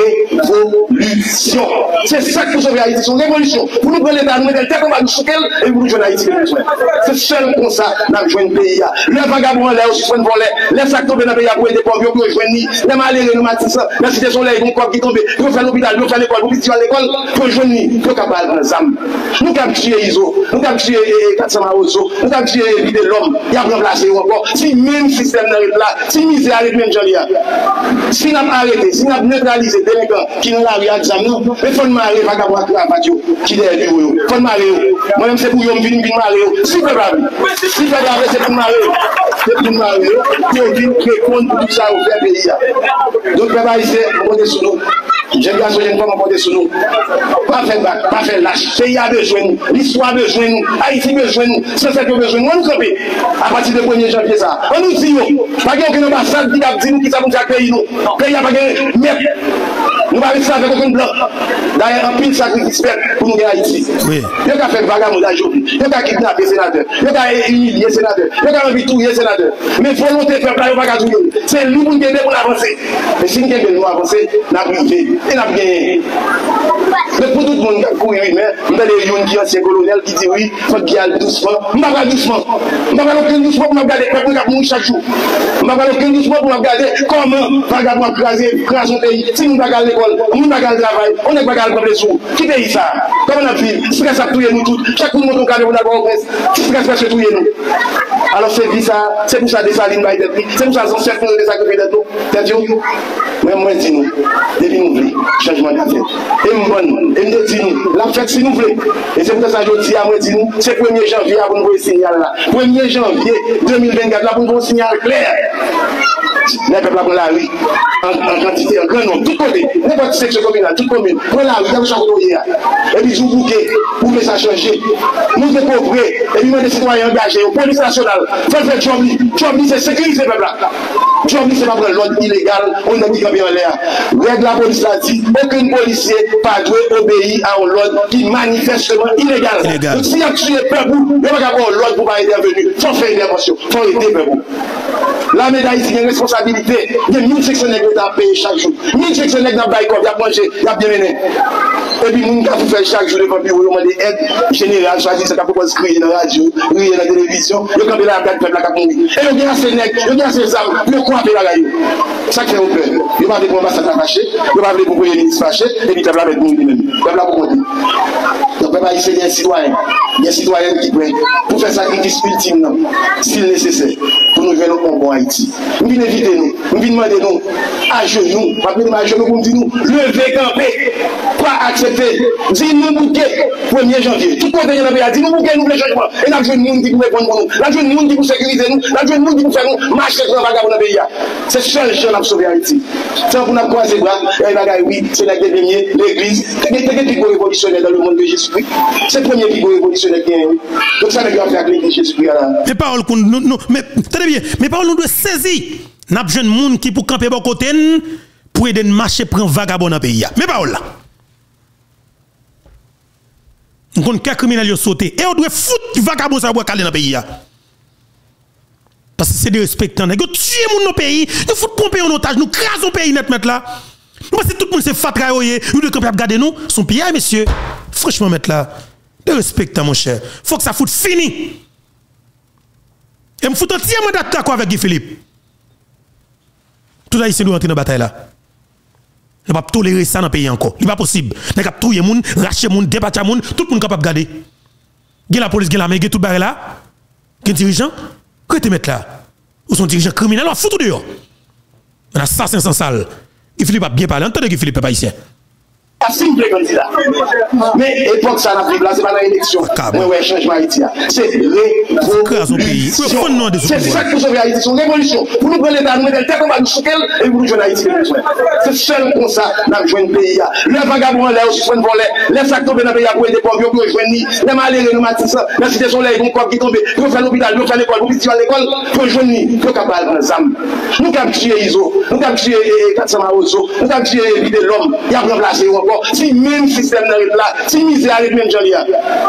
révolution. C'est ça que vous avez Haïti, c'est une révolution. Pour nous prendre l'État, nous mettons le tête, on va nous souquer et vous nous jouez Haïti. C'est seul comme ça, nous avons joué un pays. Les vagabonds, les aussi font voler, les sacs tombés dans le pays pour aider les pauvres, pour jouer ni. Les malheureux, nous matissent, la cité soleil, les corps qui tombent, pour faire l'hôpital, pour faire l'école, pour faire l'école, pour jouer ni, pour capable de âmes. Nous avons tué Iso, nous avons tué quatre cents Marozo, nous avons tué l'homme, il a remplacé encore. Si même système n'est là, si misère est même Jolia, si nous avons arrêté, si nous avons neutralisé des délinquants qui nous l'ont examiné, il faut marrer vagabond à la radio qui est derrière lui. Il faut marrer. Moi-même, c'est pour eux, je viens marrer. Si peu grave, si peu grave, c'est pour marrer. C'est pour marrer. Pour venir répondre pour tout ça au fait pays. Donc, papa, ici, on compte sur nous. J'aime bien ce qu'on compte sur nous. Pas faire bac, pas faire lâche. Le pays a besoin de nous. L'histoire a besoin de nous. Haïti a besoin de nous. Sans a besoin de nous. On nous campe. À partir du premier janvier, ça. On nous dit, pas qu'il y ait aucune ambassade qui a dit nous qui savons que pays nous. Le pays n'a pas de merde. Nous ne pouvons pas avec aucun blanc. D'ailleurs, un pile sacrifice pour nous gagner Haïti. Oui. Il y a qu'à faire vagabondage aujourd'hui. Il y a qu'à kidnapper les sénateurs. Il y a qu'à humilier les sénateurs. Il y a qu'à envitouiller les sénateurs. Mais volonté de faire plat, il n'y a pas qu'à tout. C'est lui qui nous pour avancer. Mais si nous voulons avancer, nous avons privé. Et nous avons gagné. Mais pour tout le monde qui a couru, mais nous avons des gens qui sont anciens colonels qui disent oui, il faut qu'il y ait doucement. Nous ne pas doucement. Nous ne pas aucun doucement pour nous regarder le peuple qui mourir chaque jour. Nous ne pas aucun doucement pour nous regarder comment vagabond craser son pays. Si nous ne pas l'école, nous ne pas le travail, on n'est pas le les sous. Qui pays ça? Comment on a fait? Stress a tué nous tous. Chaque monde nous garde, on a bon presse. Stress a tué nous. Alors c'est ça, c'est pour ça que des salines va être pris. C'est pour ça que les anciens des sacrifiés d'être nous. C'est Dieu. Mais moi, je dis nous, depuis nous voulons, changement d'affaires. Et nous bonne, et nous disons nous, la fête si nous voulons. Et c'est pour ça que je dis à moi, dis nous, c'est le premier janvier avant de voir le signal là. premier janvier deux mille vingt-quatre, là, pour nous voir un signal clair. Les peuples prennent la rue en quantité, en grand nombre, tout côté, n'importe quelle section communale, toute commune, prennent la rue, dans chaque côté, et puis ils ont bouquet pour que ça change. Nous sommes prêts, et puis des citoyens engagés, la police nationale, faut faire job, job c'est sécuriser le peuple. Job c'est pas prendre l'ordre illégal, on a mis camper en l'air. Règle la police l'a dit, aucun policier pas doit obéir à un ordre qui est manifestement illégal. Donc s'il y a tué le peuple, il n'y a pas l'ordre pour pas intervenir. Il faut faire une intervention, il faut aider le peuple. La médaille, c'est une responsabilité. Il y a mille sections nègres qui ont payé chaque jour. mille sections nègres dans le bail, il y a mangé, il y a bien mené. Et puis, nous avons fait chaque jour devant le bureau, on a des aides générales, choisir ce qu'on peut crier dans la radio, crier dans la télévision, le camp de la blague, peuple, la cap mourir. Et il y a assez nègres, il y a assez âmes, le coin de la gaille. Ça fait au peuple. Il va pour l'ambassade fâché, il va pour le premier ministre fâché, et puis il va avec nous lui-même. Il va pour compter. Donc, peuple, il y a un citoyen, il y a un citoyen qui prêt pour faire sacrifice ultime, s'il nécessaire, pour nous venir au bon Haïti. Nous venons éviter nous, nous venons demander nous, à genoux, pas venir à genoux pour nous dire nous, levez, camper, pas accepter, dis-nous bouquet, premier janvier. Tout le monde est dans le pays, dis-nous bouquet, nous le changement. Et là, je veux monde qui peut répondre pour nous, là, je veux monde qui peut sécuriser nous, là, je veux monde qui peut faire nous marcher dans le vagabond dans le pays. C'est seul jeune qui a sauvé Haïti. C'est pour nous croiser les bras, et là, oui, c'est la dernière, l'église, c'est le plus révolutionnaire dans le monde de Jésus-Christ. C'est le premier plus révolutionnaire qui est. Donc ça, nous avons fait avec l'église Jésus-Christ. Mais parole, nous, mais très bien, mais parole, nous devons saisir. N'a pas jeune monde qui pour camper bon côté pour aider marcher prendre vagabond dans le pays. Mais parole là. Nous avons quelques criminels sauté et on doit foutre vagabond ça pour caler dans le pays. Parce que c'est des respectants. Nous tuer mon pays, nous foutre pomper en otage, nous crasons le pays net mettre là. Moi si tout le monde c'est fatra yoye, nous devons camper garder nous, son pays monsieur. Franchement mettre là, des respectants mon cher. Faut que ça foute fini. Et me fout entièrement d'accord avec Guy Philippe. Tout ça, il doit entrer dans la bataille là. Il ne peut pas tolérer ça dans le pays encore. Il n'est pas possible. Il n'y a pas tout le monde, racher le monde, débattre le monde, tout le monde capable de garder. Il y a la police, il y a la main, il y a tout barré là. Il y a un dirigeant, que tu mets là? Ou son dirigeant criminel, on va foutre dehors. Un assassin sans salle. Il Philippe a bien parlé. Entendez que Philippe n'est pas ici. Simple candidat. Mais l'époque, ça n'a plus là, c'est pas l'élection. Mais ouais, changement Haïti. C'est révolution. C'est ça que vous savez Haïti, c'est une révolution. Pour nous prendre l'État, nous mettons le tête, on va nous souquer et vous nous jouez Haïti. C'est seul comme ça, nous avons joué un pays. Les vagabonds, les aussi font voler, les sacs tombés dans le pays pour aider les pauvres, pour jouer ni, les malheureux, nous matissons, la cité soleil, mon corps qui tombe, pour faire l'hôpital, pour faire l'école, pour faire l'école, pour jouer ni, pour capable de zam. Nous avons tué Iso, nous avons tué quatre cents Maozo, nous avons tué l'homme, il a remplacé encore. Si même système n'est là, si misère arrive même Jean-Lia,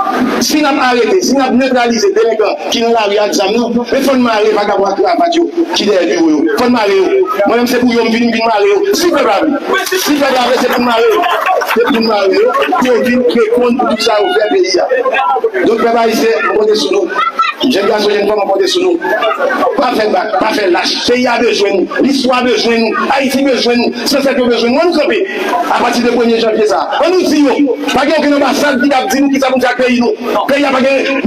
si nous avons arrêté, si nous avons neutralisé des délinquants qui nous ont examiné, il faut marrer vagabond à la radio qui est derrière lui. Il faut marrer. Moi-même, c'est pour eux, je viens marrer. Si peu grave, si peu grave, c'est pour marrer. C'est pour marrer. Puis on vient créer compte pour tout ça au fait pays. Donc, papa, ici, on compte sur nous. J'ai gaz, j'ai une femme, on compte sur nous. Pas faire bac, pas faire lâche. Le pays a besoin de nous. L'histoire a besoin de nous. Haïti a besoin de nous. C'est ça qui a besoin de nous. On nous camper. À partir du premier janvier, ça. On nous dit, pas qu'il y ait une ambassade qui a dit nous qui ça pour chaque pays. Le pays n'a pas gagné.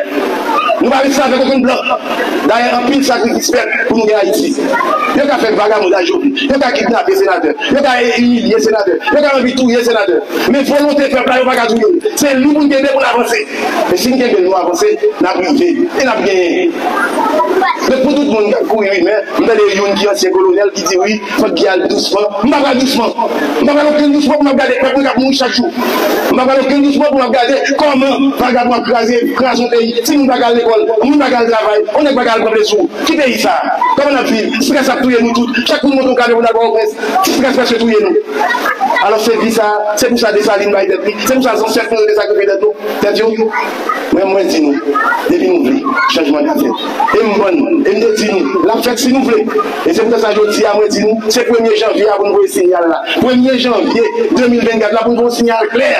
Nous ne rester avec aucun blanc. D'ailleurs, un pile sacrifice pour nous gagner Haïti. Il y a fait vagabondage aujourd'hui. Il y a kidnapper les sénateurs. Il y a humilier les sénateurs. Il y a envie les sénateurs. Mais volonté de faire peuple, il n'y a pas de tout. C'est lui pour nous aider pour avancer. Mais si nous avons avancer, nous avons privé. Et nous avons gagné. Mais pour tout le monde qui a couru, nous avons des gens qui sont anciens colonels qui disent oui, il faut bien aller doucement. Je ne vais pas doucement. Je ne vais pas aller doucement pour nous regarder le peuple qui mourir chaque jour. Je ne vais pas aller doucement pour nous regarder comment vagabond craser son pays. Si nous ne regardons l'école, nous ne regardons le travail, on n'est pas regardé comme les sous. Qui pays ça? Comment on a fait? Stress a tué nous tous. Chaque fois que nous regardons, on a pas presse. Stress va se tuer nous. Alors c'est ça, c'est pour ça que Saline va être pris. C'est pour ça que les ancêtres nous désagrégent de nous. C'est Dieu. Mais moi, je dis nous, depuis nous voulons, changement de fête. Et nous, et nous dis nous, la fête si nous voulons. Et c'est pour ça que je dis à moi, dis nous, c'est premier janvier avant de voir le signal là. premier janvier deux mille vingt-quatre, là, pour nous voir un signal clair.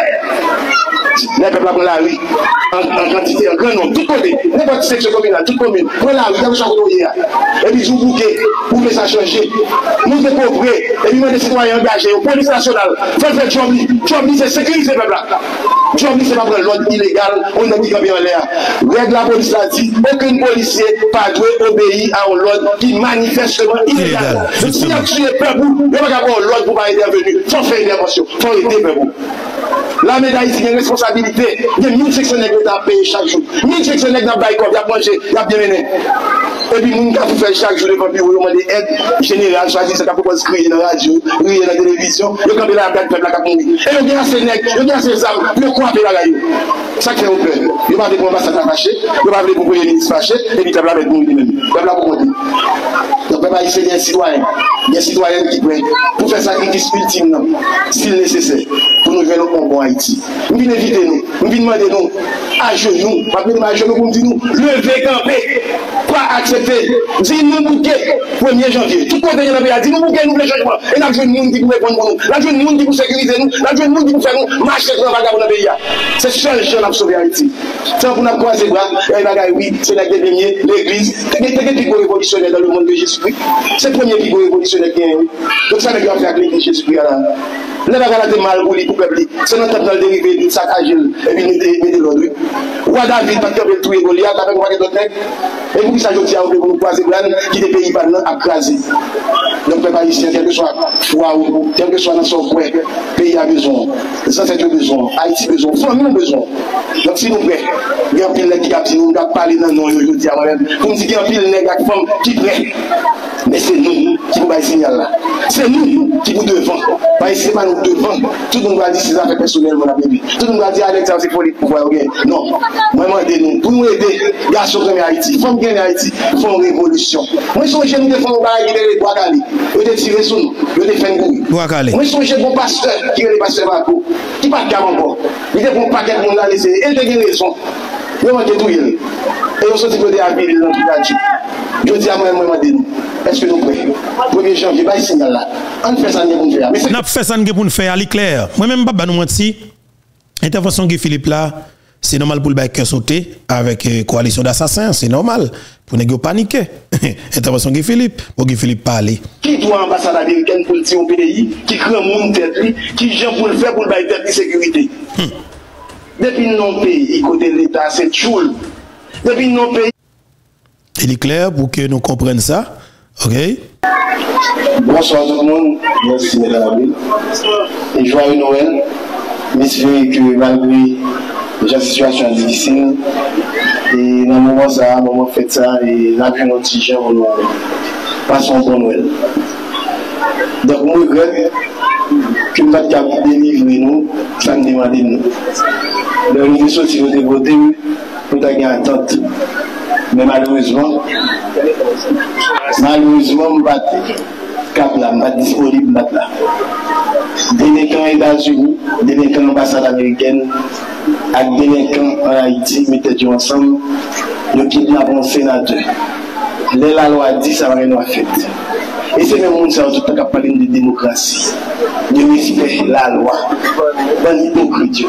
Les peuples prennent la rue en quantité, en grand nombre, tout côté, n'importe quelle section communale, toute commune, prennent la rue, dans chaque côté. Et puis ils ont bouquet pour que ça change. Nous sommes prêts, et puis des citoyens engagés, la police nationale, faut faire job, job c'est sécuriser le peuple. Job c'est pas prendre l'ordre illégal, on a mis camper en l'air. Règle la police l'a dit, aucun policier pas doit obéir à un ordre qui est manifestement illégal. Donc s'il y a tué le peuple, il n'y a pas l'ordre pour pas intervenir. Il faut faire une intervention, il faut aider le peuple. La médaille, c'est une responsabilité. responsabilité. Il y a mille sections nègres qui ont payé chaque jour. mille sections nègres dans le bail, il y a mangé, il y a bien mené. Et puis, nous avons fait chaque jour devant le bureau, on a des aides générales, choisi, c'est qu'on peut crier dans la radio, crier dans la télévision, il y a la blague, peuple, la capouille. Et il y a assez nègres, il y a assez armes, il y a quoi faire la radio. Ça qui fait au peur. Il n'y a pas de pour l'ambassade fâché, il n'y a pas de pour le ministre fâché, et puis, il y a pas de pour lui-même. Il n'y a pas de pour lui. Donc, il y a des citoyens, des citoyennes qui prennent pour faire sacrifice ultime, s'il est nécessaire, pour nous venir au bon Haïti. Nous venons éviter nous, nous venons demander nous, à genoux, pas venir à genoux pour nous dire nous, levez, camper, pas accepter, dis-nous bouquet, premier janvier. Tout le monde est dans le dis-nous bouquet, nous voulons changement. Et là, je veux le monde qui peut répondre pour nous, là, je veux le monde qui peut sécuriser nous, là, je veux le monde qui peut faire nous marcher dans le vagabond dans le pays. C'est seul jeune à sauver Haïti. C'est pour nous croiser bras, et bagaille, oui, c'est la dernière, l'église, c'est le pigot révolutionnaire dans le monde de Jésus-Christ. C'est le premier pigot révolutionnaire qui est. Donc ça veut dire faire l'église de Jésus-Christ là. Les bagages sont mal pour lui, pour le peuple. C'est notre temps de dériver, de saccager, et puis nous de l'autre. Roi David, pas de tout Goliath, avec moi d'autres nègres. Et pour ça, je tiens à vous pour croiser Blan, qui des pays par là, à craser. Donc, peuple haïtien, quel que soit foi ou quel que soit dans son coin, pays a besoin. Les ancêtres ont besoin, Haïti a besoin, famille a besoin. Donc, si nous prêts, il y a un pile qui capte, nous avons parlé dans nos je dis à moi-même, pour nous dire qu'il y a un pile nègre avec femme qui prêt. Mais c'est nous qui vous baillons ce signal là. C'est nous qui vous devons. Pas ici, pas nous devons. Tout le monde va dire ses affaires personnelles, mon ami. Tout le monde va dire Alex, c'est pour les pouvoirs. Non. Moi, je nous. Pour nous aider, garçons de Haïti, femmes qui Haïti, font une révolution. Moi, je suis jeune de fond, qui est les Bois-Calais. Ils ont tiré sur nous. Ils ont fait une bouille. Moi, je suis jeune pasteur, qui est le pasteur Marco, qui pas de gamme encore. Il est pour un paquet de monde à laisser. Et il a raison. Il a tout. Et on se dit que des habits dans tout le monde. Je dis à moi, je dis est-ce que nous prêts? premier janvier, il y a un signal là. On fait ça pour nous faire. On fait ça pour nous faire, c'est clair. Moi-même, je nous menti. Intervention de Philippe là, c'est normal pour le bail sauter avec la coalition d'assassins, c'est normal. Pour ne pas paniquer. Intervention de Philippe, pour Guy Philippe parler. Qui doit l'ambassade américaine pour le tirer au pays, qui crée mon tête, qui gère pour le faire pour le bail de sécurité? Depuis nos pays, côté de l'État, c'est choule. Depuis nos pays. Il est clair pour que nous comprenions ça. OK? Bonsoir tout le monde. Merci, mesdames. Et joyeux Noël. J'espère que malgré la situation difficile, et dans le moment ça, le moment fait ça, et la vie notre tigère, on passe un bon Noël. Donc, moi, je regrette que nous n'avons pas délivrer nous, ça me demande nous. Le réseau, si vous avez voté, nous avons une attente. Mais malheureusement, malheureusement, je ne suis pas disponible là. Délinquants aux États-Unis, délinquants à l'ambassade américaine, avec délinquants en Haïti, mettez-vous ensemble, nous kidnappons un sénateur. La loi dit ça va rien faire. Et c'est même monde qui a parlé de démocratie, de respect la loi, dans l'hypocrisie.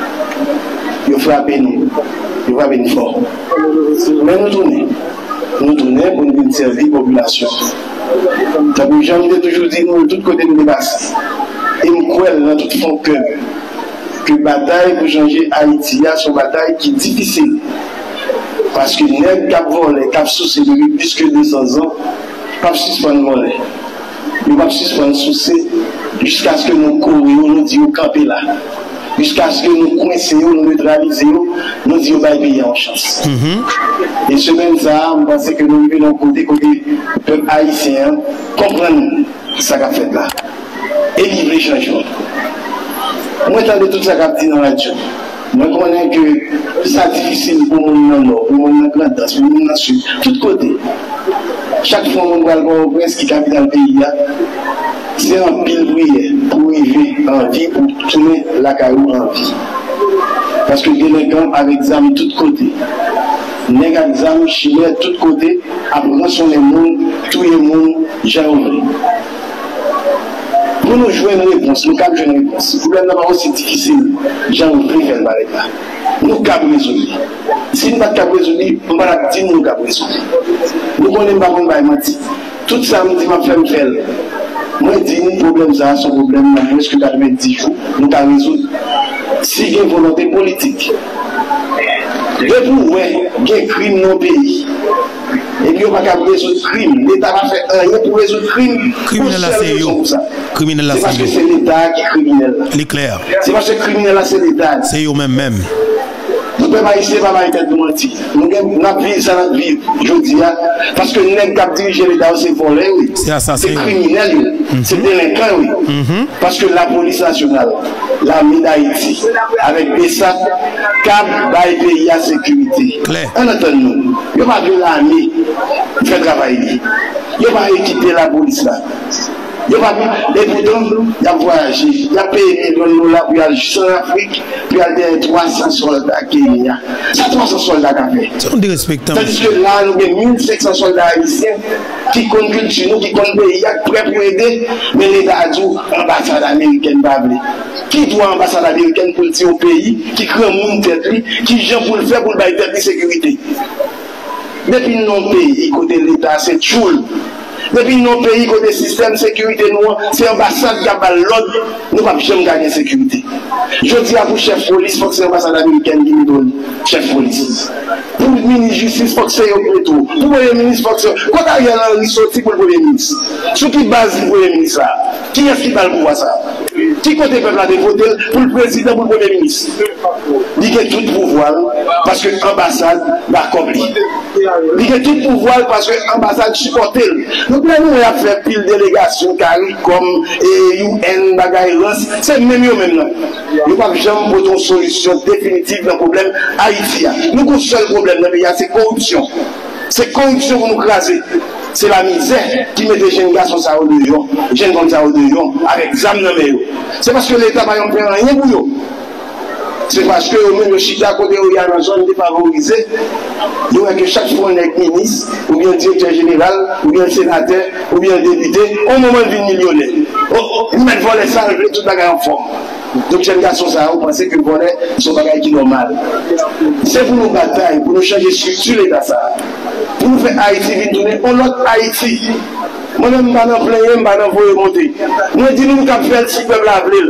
Il faut frapper nous, il faut frapper nous fort. Mais nous tournons, nous tournons pour nous servir la population. Donc, j'ai toujours dit, nous, de tous côtés, nous dépassons. Et nous croyons dans tout son cœur que la bataille pour changer Haïti, c'est une bataille qui est difficile. Parce que les gens qui ont volé, qui ont souci depuis plus que deux cents ans, ne peuvent pas suspendre voler. Ils ne peuvent pas suspendre souci jusqu'à ce que nous courions, nous disions camper là. Jusqu'à ce que nous coincions, nous neutralisions, nous disions qu'il y a une chance. Mm-hmm. Et ce même ça, je pense que nous venons côté côté peuple haïtien comprendre ce qu'on a fait là. Et vivre les changements. Moi, je tout ça qu'a dit dans la radio. Moi, je connais que c'est difficile pour mon nord, pour mon grand dans pour mon sud, tout côté. Chaque fois qu'on voit le prince qui capitale le pays, c'est un pile prière pour vivre en vie, pour tourner la caillou en vie. Parce que les délinquants avec des amis de tous côtés, les gars des amis chiliens de tous côtés, après sont les mondes, tous les mondes, j'ai ouvert. Pour nous jouer une réponse, nous avons une réponse. Le problème n'est pas aussi difficile, j'ai ouvert vers le nous avons résolu. Si nous n'avons pas résolu, nous n'avons dit nous avons résolu. Nous connaissons pas comment mentir. Tout ça, nous disons, je vais faire. Moi, je dis, le problème, c'est un problème, mais est-ce que quatre-vingt-dix jours, nous avons résolu. Si il y a une volonté politique, depuis où il y a un crime dans le pays, Et puis, on va pas résoudre le crime. L'État va faire rien pour résoudre le crime. Criminel là, c'est eux. Criminel là, c'est parce c'est que c'est l'État qui est criminel. L'éclair. C'est parce que le criminel là, c'est l'État. C'est eux même même. Nous ne pouvons pas ici, pas mal de mentir. Nous avons vie, ça notre vie, je dis, parce que nous avons dirigé l'État, c'est volé, oui. C'est assassin. C'est criminel, oui. Mm -hmm. C'est délinquant, oui. Mm -hmm. Parce que la police nationale, l'armée d'Haïti, avec B S A C, cap, bail pays à sécurité. Claire. En attendant, nous, il n'y a pas vu l'armée faire travailler. Il n'y a pas équipé la police là. Et pourtant, il a voyagé, il a payé des millions de dollars pour aller juste en Afrique, puis il y a trois cents soldats qui Kenya. C'est trois cents soldats qui ont fait. C'est un dérespectable. Tandis que là, nous avons mille cinq cents soldats haïtiens qui comptent culture, nous, qui comptent pays, qui prêts pour aider, mais l'État a dit l'ambassade américaine va venir. Qui doit l'ambassade américaine pour le tirer au pays, qui crée mon tête, qui gère pour le faire pour le bailler de sécurité. Depuis nos pays, côté l'État, c'est choule. Depuis nos pays, côté système de sécurité, c'est l'ambassade qui a l'ordre, nous ne pouvons jamais gagner sécurité. Je dis à vous, chef police, il faut que c'est l'ambassade américaine qui nous donne, chef police. Pour le ministre de justice, il faut que c'est au tout. Pour le ministre, il faut que c'est. Quand il y a un sorti pour le premier ministre, sur qui base le premier ministre là, qui est-ce qui va le pouvoir ça? Qui côté peuple a voté pour le président, pour le premier ministre? Il y a tout pouvoir parce que l'ambassade va accomplir. Il y a tout pouvoir parce que l'ambassade supporte. Donc là, nous avons fait pile de délégations, CARICOM et U N, Bagaïlance, c'est même eux même là. Nous n'avons jamais pour une solution définitive dans le problème haïtien. Nous avons un seul problème dans le pays, c'est corruption. C'est corruption pour nous craser. C'est la misère qui met des jeunes garçons ça au dehors, jeunes comme ça au dehors, avec des âmes dans les mains. C'est parce que l'État n'a pas rien pour eux. C'est parce que même le chita côté où il y a une zone défavorisée, nous voyons que chaque fois on est ministre, ou bien directeur général, ou bien sénateur, ou bien député, au moment de venir millionnaire. Ils mettent voler ça, ils tout bagage en forme. Donc, j'aime garçon ça, vous pensez que voler, c'est un bagage qui est normal. C'est pour nous batailler, pour nous changer de structure l'État ça. Pour nous faire Haïti vite tourner, on l'autre Haïti. Moi-même, je ne vais pas plaindre, je ne vais pas monter. Nous disons nous qu'à faire si le peuple a voulu.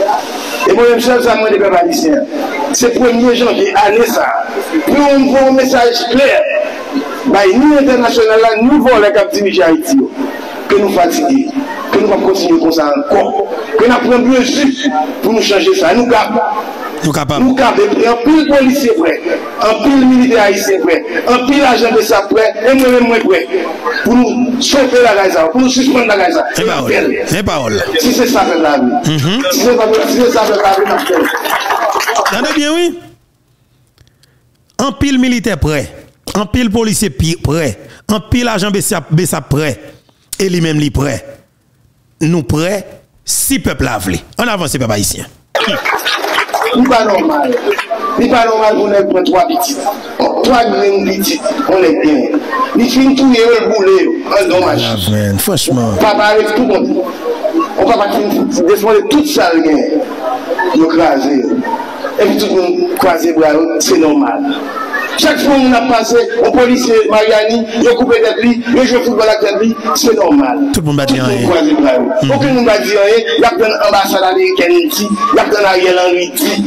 Et moi-même, seul, ça m'a dit peuple haïtien. C'est le premier janvier, année ça. Puis on voit un message clair. Bah, nous, international, nous voulons les cap diriger Haïti. Que nous fatiguons. Que nous allons continuer comme ça encore. Que nous prenons mesure pour nous changer ça. Nous capables. Nous capables. Nous capables. Un pile policier prêt. Un pile militaire haïtien prêt. Un pile agent de ça prêt. Et moi-même, moi prêt. Pour nous sauver la Gaza. Pour nous suspendre la Gaza. C'est parole. C'est parole. Si c'est ça, fait la vie. Si c'est ça, fait la vie. Attendez bien, oui. Un pile militaire prêt. Un pile policier prêt. Un pile agent B S A prêt. Et lui-même, lui prêt. Nous prêts, si peuple a voulu. On avance, peuple haïtien. Ce n'est pas normal. Ce n'est pas normal pour nous prendre trois petits. Trois graines petites, on est bien. Nous finissons tout le boulet, un dommage. Franchement. Papa arrive tout le monde. On va pas descendre toute ça, nous craser. Et puis tout le monde croiser bras, c'est normal. Chaque fois qu'on a passé, un policier Mariani, il a coupé tête lui, il a joué au football avec tête lui, c'est normal. Tout le monde va dire rien. Aucun monde va dire rien. Il y a plein d'ambassades américaines ici, il y a plein d'Ariel Henry ici.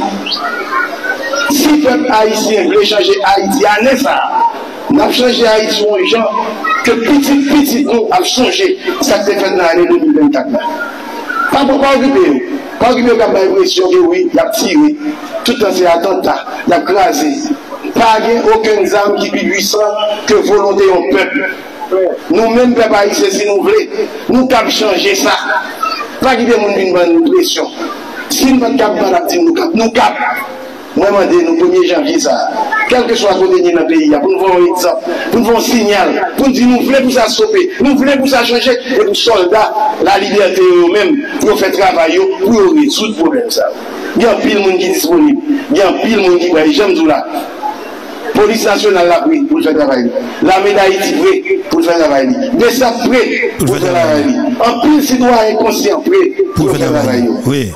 Si le peuple haïtien veut changer Haïti, année ça, on a changé Haïti aux gens que petit, petit, nous avons changé. Ça s'est fait dans l'année deux mille vingt-quatre. Pas pour pas occuper. Pas occuper comme l'impression que oui, il a tiré. Tout le temps c'est attentat, il a crasé. Pas aucun âme qui est plus puissant que volonté au peuple. Nous-mêmes, peuple haïtien, si nous voulons, nous avons changé ça. Pas qu'il y ait une bonne pression. Si nous ne pouvons pas nous nous cap. Moi, je dis, nous, premier janvier, ça. Quel que soit le côté dans le pays, pour nous voir un exemple, pour nous voir un signal, pour nous dire, nous voulons pour ça stopper, nous voulons pour ça changer, et pour les soldats, la liberté eux-mêmes, pour faire travail, pour résoudre le problème. Il y a un pile de monde qui est disponible. Il y a un pile de monde qui est j'aime tout là. Police nationale l'a pris pour faire travail. L'armée d'Haïti prêt pour faire travail. Mais ça prêt pour faire travail. En plus, citoyen conscient prêt pour faire travail. Oui.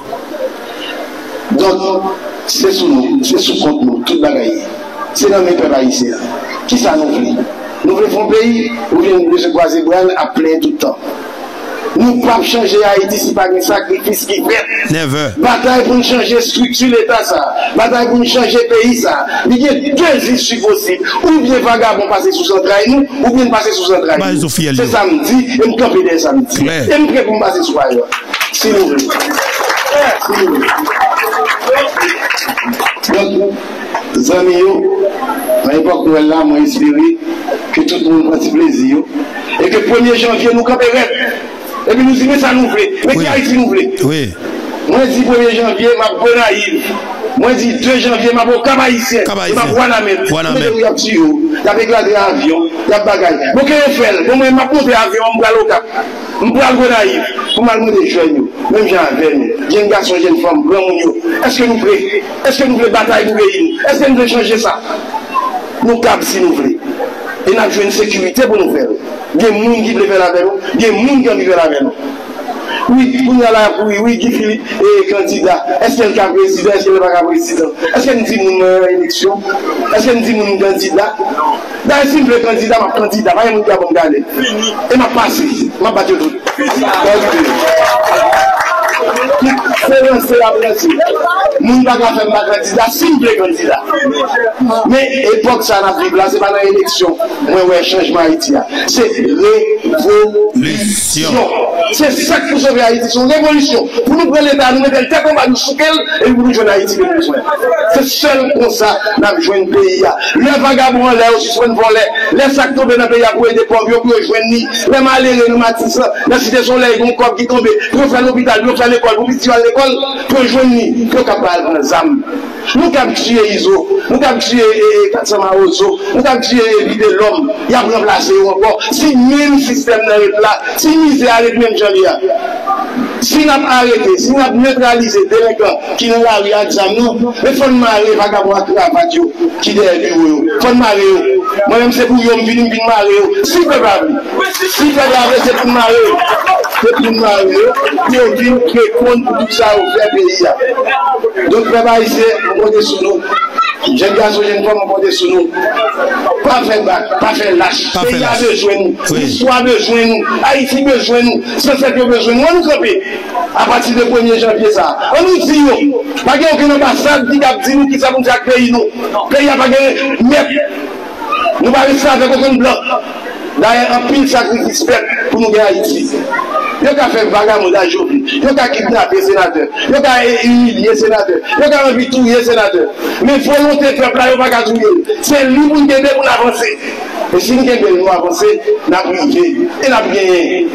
Donc, c'est sous nous, c'est sous compte nous, toute bagaille. C'est dans mes peuples haïtiens. Qui ça nous fait? Nous voulons un pays où nous se croiser à plein tout le temps. Nous ne pouvons pas changer Haïti si pas un sacrifice qui fait. Never. Bataille pour nous changer structure l'État ça. Bataille pour nous changer pays ça. Il y a deux issues possibles. Ou bien vagabond passer sous central nous, ou bien passer sous central. C'est samedi, et nous camper des samedis. Et nous prêts pour passer sous ailleurs. Si nous voulons. Si nous voulons. Donc, les amis, à l'époque Noël là, moi espéré que tout le monde prend plaisir. Et que le premier janvier nous camper. Et puis nous disons, ça nous plaît. Mais qui Haïti nous plaît? Oui. Moi, je dis premier janvier, ma bonne naïve. Moi, je dis deux janvier, ma bonne cabaïsien. Ma bonne amène. Je vais vous dire, il y a éclaté l'avion, il y a bagaille. Bon, qu'est-ce que je fais? Bon, moi, je vais monter l'avion, je vais aller au cap. Je vais aller au naïve. Pour m'amener des jeunes, même j'ai un verre. J'ai un garçon, j'ai une femme, grand moun. Est-ce que nous voulons? Est-ce que nous voulons bataille pour pays? Est-ce que nous voulons changer ça? Nous cap si nous voulons. Et nous avons une sécurité pour nous faire. Il y a des gens qui veulent faire avec nous, il y a des gens qui veulent faire avec nous. Oui, pour nous là, oui, oui, Guy Philippe est candidat. Est-ce qu'il y a un président? Est-ce qu'il n'y a pas un président? Est-ce qu'il y a une élection? Est-ce qu'il y a un candidat? Dans un simple candidat, ma candidat, pas un candidat pour me garder. Et ma passe, ma batte tout. C'est lancé la place. Nous ne pouvons pas faire un candidat, simple candidat. Mais l'époque, ça n'a pas là, c'est pas dans l'élection. Moi, ouais, changement Haïti. C'est révolution. C'est ça que vous avez Haïti, c'est une révolution. Pour nous prendre l'État, nous mettre le tête en bas, nous souquer et nous jouer Haïti. C'est seul comme ça, nous avons joué un pays. Les vagabonds, les aussi sont volés. Les sacs tombés dans le pays pour aider les pauvres, pour jouer ni. Les malheureux, nous matissent. La cité soleil, ils ont un corps qui tombe. Pour faire l'hôpital, pour faire l'école, pour faire l'école, pour jouer ni. Pour capable de âmes. Nous avons tué Iso, nous avons tué Katsama Ozo, nous avons tué l'homme. Il y a remplacé encore. Si même système n'est là, si misère avec même janvier. Si nous avons arrêté, si nous avons neutralisé les délinquants qui n'ont pas eu l'examen, il faut marrer vagabond à cravate qui est derrière vous. Il faut marrer. Moi-même, c'est pour vous, je viens de marrer. Si vous avez, si vous avez, c'est pour marrer. C'est pour marrer. Puis on vient créer compte pour tout ça au fait pays. Donc, là-bas, ici, on compte sur nous. Jeune garçon, jeune femme, on compte sur nous. Pas faire bac, pas faire lâche. Pays a besoin de nous. L'histoire a besoin de nous. Haïti a besoin de nous. C'est ça qui a besoin de nous. On nous campe. À partir du premier janvier, ça. On nous dit, pas qu'il y ait aucune ambassade qui dit nous qui ça pour dire pays nous. Pays a pas gagné. Mais, nous ne pouvons pas rester avec aucun blanc. D'ailleurs, un pile sacrifice fait pour nous gagner Haïti. Il y a fait vagabondage aujourd'hui. Il y a kidnappé sénateur. Il y a humilié sénateur. Il y a envie de tuer sénateur. Mais volonté peuple là, il n'y a pas de tuer. C'est lui pour nous aider pour avancer. Et si nous aidons nous avancer, nous avons privé et nous avons gagné.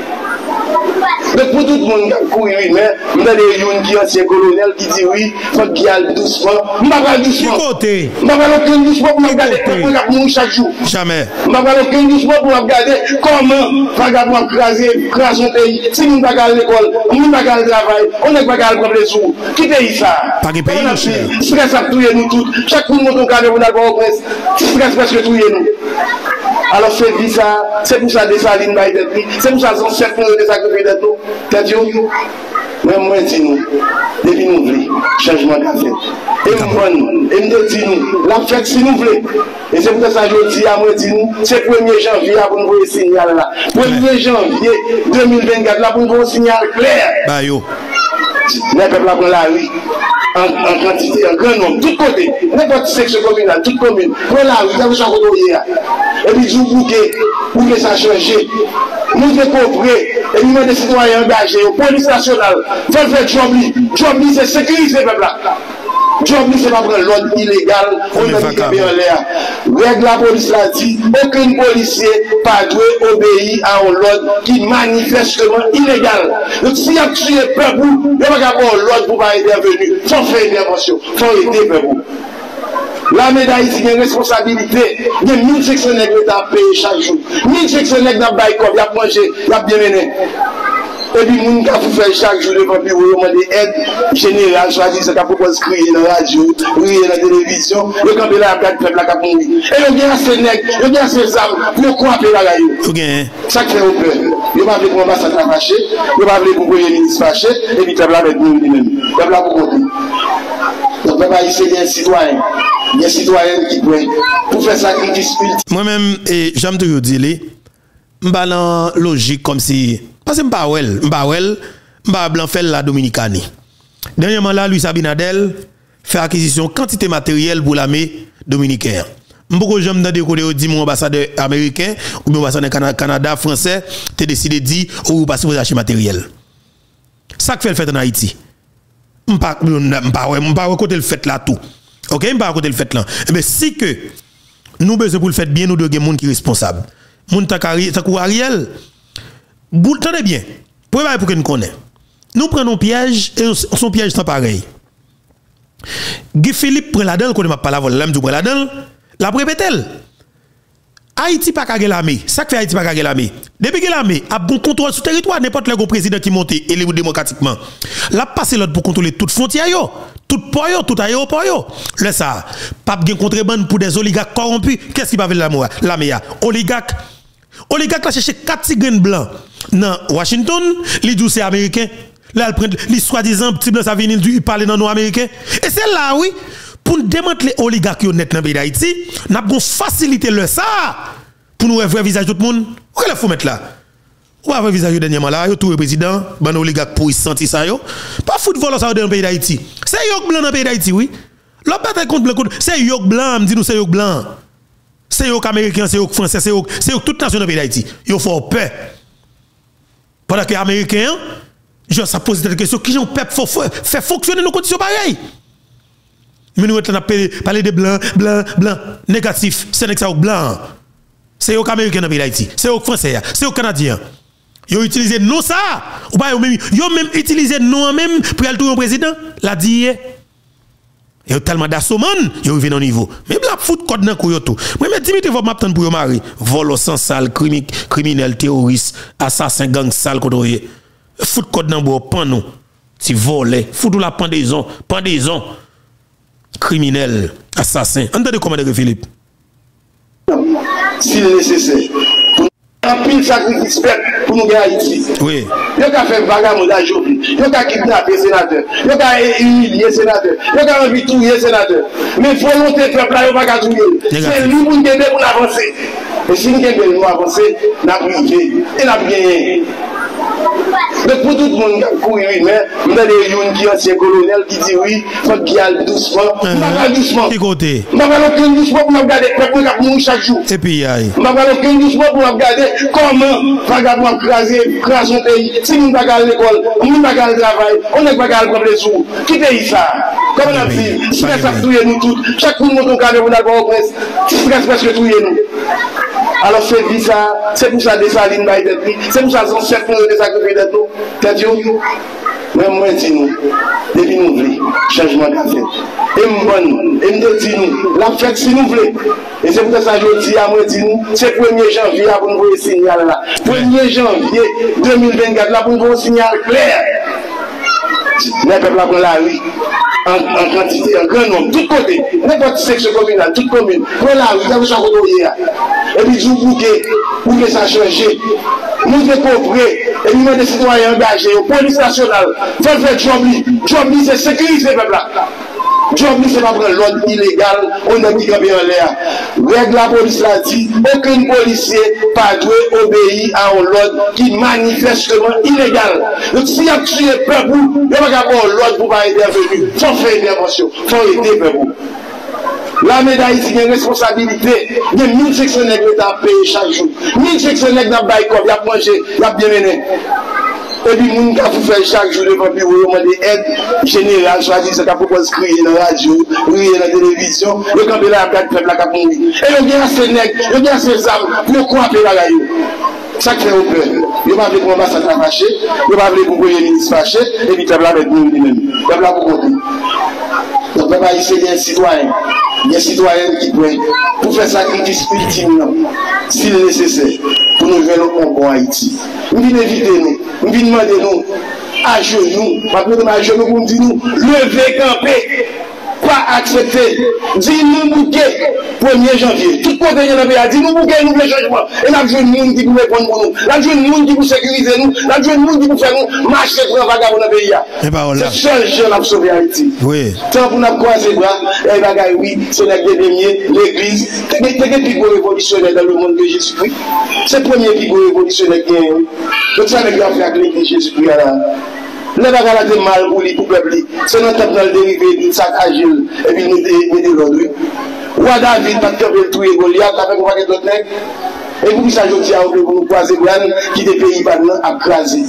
Donc pour tout le monde qui court, mais nous avons des gens qui sont anciens colonels qui disent oui, il faut qu'il y ait doucement. Nous ne parlons pas doucement. Nous ne parlons pas doucement pour regarder comment on mourir chaque jour. Jamais. Nous ne parlons pas doucement pour regarder comment vagabond craser, craser son pays. Si nous ne parlons pas à l'école, nous ne parlons pas au travail, on n'est pas à prendre les sous. Qui pays ça? Pas de pays. Stress a tué nous tous. Chaque fois que nous regardons, on a pas au presse. Stress parce que tué nous. Alors c'est dit ça, c'est pour ça que Dessalines va être pris, c'est pour ça que chef nous des sacrifiés de tout. T'as dit, même moi, dis nous, depuis nous voulons, changement de fait. Et nous, et nous dis nous, la fête si nous voulons. Et c'est pour ça que je dis à moi, dis nous, c'est le premier janvier pour nous voir le signal là. premier janvier deux mille vingt-quatre là pour nous voir le signal clair. Bah yo. Les peuples là pour la rue. En, en quantité, en grand nombre, tout côté, n'importe section communale, toute commune, pour la rue, vous avez chaque côté. Et puis, vous bouquez, pour que ça change. Nous découvrons, et nous mettons des citoyens engagés, police nationale, faire faire job, job, c'est sécuriser le peuple là. Job, c'est pas prendre l'ordre illégal, on a dit que bien en l'air. Règle la police l'a dit, aucun policier pas doit obéir à un ordre qui est manifestement illégal. Donc, s'il y a tué le peuple, il n'y a pas avoir l'ordre pour pas intervenir. Il faut faire intervention, il faut aider le peuple. La médaille, il y a une responsabilité. Il y a mille sectionnaires qui ont payé chaque jour. mille sectionnaires qui ont payé, qui ont mangé, qui ont bien mené. Et puis, les gens qui font chaque jour devant le bureau, ils ont des aides générales, choisissent ce qu'ils proposent crier dans la radio, crier dans la télévision, ils ont la plaque, ils ont la cape mourir. Et ils ont assez de nègres, ils ont assez d'armes pour camper la radio. Ça qui fait au peur. Ils ne vont pas pour l'ambassade fâché, ils ne vont pas pour le premier ministre fâché, et puis ils vont avec nous lui-même. Ils vont pour compter. Donc, il y a un citoyen. Il y a un citoyen qui peut pour faire sacrifice ultime. Moi-même, j'aime toujours dire, je suis dans logique comme si Parce que m'pa wel, m'pa wel, m'pa blanc fait la Dominicanie. Dernièrement là, Luis Abinadel fait acquisition quantité matérielle pour l'armée dominicaine. M'poko j'aime dans des côtés dit mon ambassadeur américain ou mon ambassadeur Canada français t'es décidé de dire ou passer pour acheter matériel. Ça que fait le fait en Haïti. M'pa m'pa ouais, m'pa côté le fait là tout. OK, m'pa côté le fait là. Mais si que nous besoin pour le fait bien nous deux monde qui responsable. Moun ta Ariel. Vous entendez bien. Pour pour que nous connaissons. Nous prenons piège et son piège sans pareil. Guy Philippe prend la donne quand il m'a pas la vol, l'aime du prend la donne, la prépétel. Haïti pas kage l'armée. Ça fait Haïti pas kage l'armée. Depuis que l'armée a bon contrôle sur le territoire, n'importe le président qui monte élu démocratiquement. La passe l'autre pour contrôler toute frontière yo, toute port yo, tout aéroport yo. Le ça, pas de contrebande pour des oligarques corrompus. Qu'est-ce qui va avec l'armée? Oligarques. Oligarques la chercher quatre tigres blancs dans Washington, les douze américains. Là, elle prend les soi-disant petits blancs, ça vient il parler dans nos américains. Et c'est là, oui, pour nous démanteler les oligarques net dans le pays d'Haïti, nous avons facilité le ça pour nous voir visage tout le monde. Où est-ce qu'il faut mettre là? Où est le visage dernièrement là? Yo tout le président, ben oligarque pour y sentir ça yo. Pas football ça dans le pays d'Haïti. C'est yok blanc dans le pays d'Haïti, oui. L'autre bataille contre blanc, c'est yok blanc, me dit nous c'est yok blanc. C'est yok américain, c'est yok français, c'est yok, c'est yok toute nation dans le pays d'Haïti. Yo faut peur. Pendant que les Américains, je ça pose des questions qui ont peuple faut faire fonctionner nos conditions pareilles. Mais nous on a parlé de blanc, blanc, blanc, négatif, c'est ça blanc. C'est aux Américains dans le pays d'Haïti, c'est aux Français, c'est aux Canadiens. Ils ont utilisé non ça, ou pas même, ils ont même utilisé non même pour aller tout un président, l'a dit. Ils ont tellement d'assommant, ils arrivent au niveau. Mais blanc fout code dans couille tout. Moi mais Dimitri va m'attendre pour mari, vol sans sale, criminel, terroriste, assassin, gang sale contre eux. Fout code dans bois pan si volé, fout la pendaison, pendaison. Criminel, assassin. Entendez comment de Philippe? S'il est nécessaire. Un pile sacrifice pour nous gagner Haïti. Oui. Il y a fait vagabondage au pays. Il y a kidnappé sénateur. Il y a humilié sénateur. Il y a envie de tuer sénateur. Mais volonté peuple là, il n'y a pas de tuer. C'est lui qui nous pour avancer. Et si nous avons nous avancer, nous avons privé et nous avons gagné. Mais pour tout le monde qui court, mais nous avons des gens qui sont anciens colonels qui disent oui, il faut qu'il y ait doucement. Nous avons doucement. Nous avons aucun doucement pour nous regarder le peuple qui mourir chaque jour. Et puis, nous avons aucun doucement pour nous regarder comment vagabond craser son pays. Si nous n'avons pas l'école, nous n'avons pas le travail, on n'a pas le problème des sous. Qui pays ça? Comment on a dit? Si ça touille nous tous, chaque fois que nous regardons, nous avons un presse, c'est presque touille nous. Alors c'est dit ça, c'est pour ça que Dessalines va être pris, c'est pour ça que chef nous des sacrifiés de nous. T'as dit, même moi, dis nous, depuis nous voulons, changement de fait. Et nous, et nous dis nous, la fête si nous voulons. Et c'est pour ça que je dis à moi, dis nous, c'est premier janvier pour nous voir le signal là. premier janvier deux mille vingt-quatre là pour nous voir un signal clair. Les peuples là pour la rue. En, en quantité, en grand nombre, tout côté, n'importe section communale, toute commune, pour la rue, vous avez chaque côté. Et puis, vous bouquez, pour que ça change. Nous découvrons, et nous mettons des citoyens engagés, la police nationale, faut faire job, job, c'est sécuriser le peuple là. Job, c'est pas prendre l'ordre illégal, on a mis en l'air. Règle la police l'a dit, aucun policier pas doit obéir à un ordre qui est manifestement illégal. Donc, s'il y a tué le peuple, il n'y a pas l'ordre pour pas intervenir. Il faut faire intervention, il faut aider le peuple. La médaille, c'est une responsabilité. Il y a mille sectionnaires qui ont payé chaque jour. mille sectionnaires qui ont payé, qui ont mangé, qui ont bien mené. Et puis, nous avons fait chaque jour devant le bureau, on a des aides générales, choisir ce qu'on propose crier dans la radio, crier dans la télévision, le camp de la peuple, le peuple a mourir. Et il y a assez de nègres, il y a assez d'armes pour couper la gaille. Ça fait au peur. Il n'y a pas de pour l'ambassade à fâcher, il n'y a pas de pour le premier ministre fâché, et puis le peuple avec nous lui-même. Le peuple a pour côté. Donc, le peuple haïtien, il y a un citoyen. Il y a un citoyen qui peut, pour faire sacrifice ultime, s'il est nécessaire, pour nous venir au bon Haïti. Nous venons éviter nous, nous venons demander nous, à genoux, pas nous demander à genoux pour nous dire nous, levez, camper, pas accepter, dis-nous bouquet, premier janvier, tout côté de pays a dit nous pour que nous voulons changement. Et nous avons des gens qui pour répondre pour nous. Nous avons des gens qui pour sécuriser nous. Nous avons des gens qui pour faire nous marcher pour un vagabond dans le pays. C'est seul jeune qui a sauvé Haïti. Oui. Tant pour nous croiser bras, et bagaille, oui, c'est l'église. C'est le plus gros révolutionnaire dans le monde de Jésus-Christ. C'est le premier plus gros révolutionnaire qui est. Donc ça, les gars, avec l'église Jésus-Christ là. Les bagages de mal pour les peuples. C'est notre temps de dériver, de sac agile, et puis nous mettons l'ordre. Roi David, pas de camper tout et Goliath, avec un paquet d'autres nègres. Et pour ça, je dis à vous, pour nous croiser, qui des pays à craser.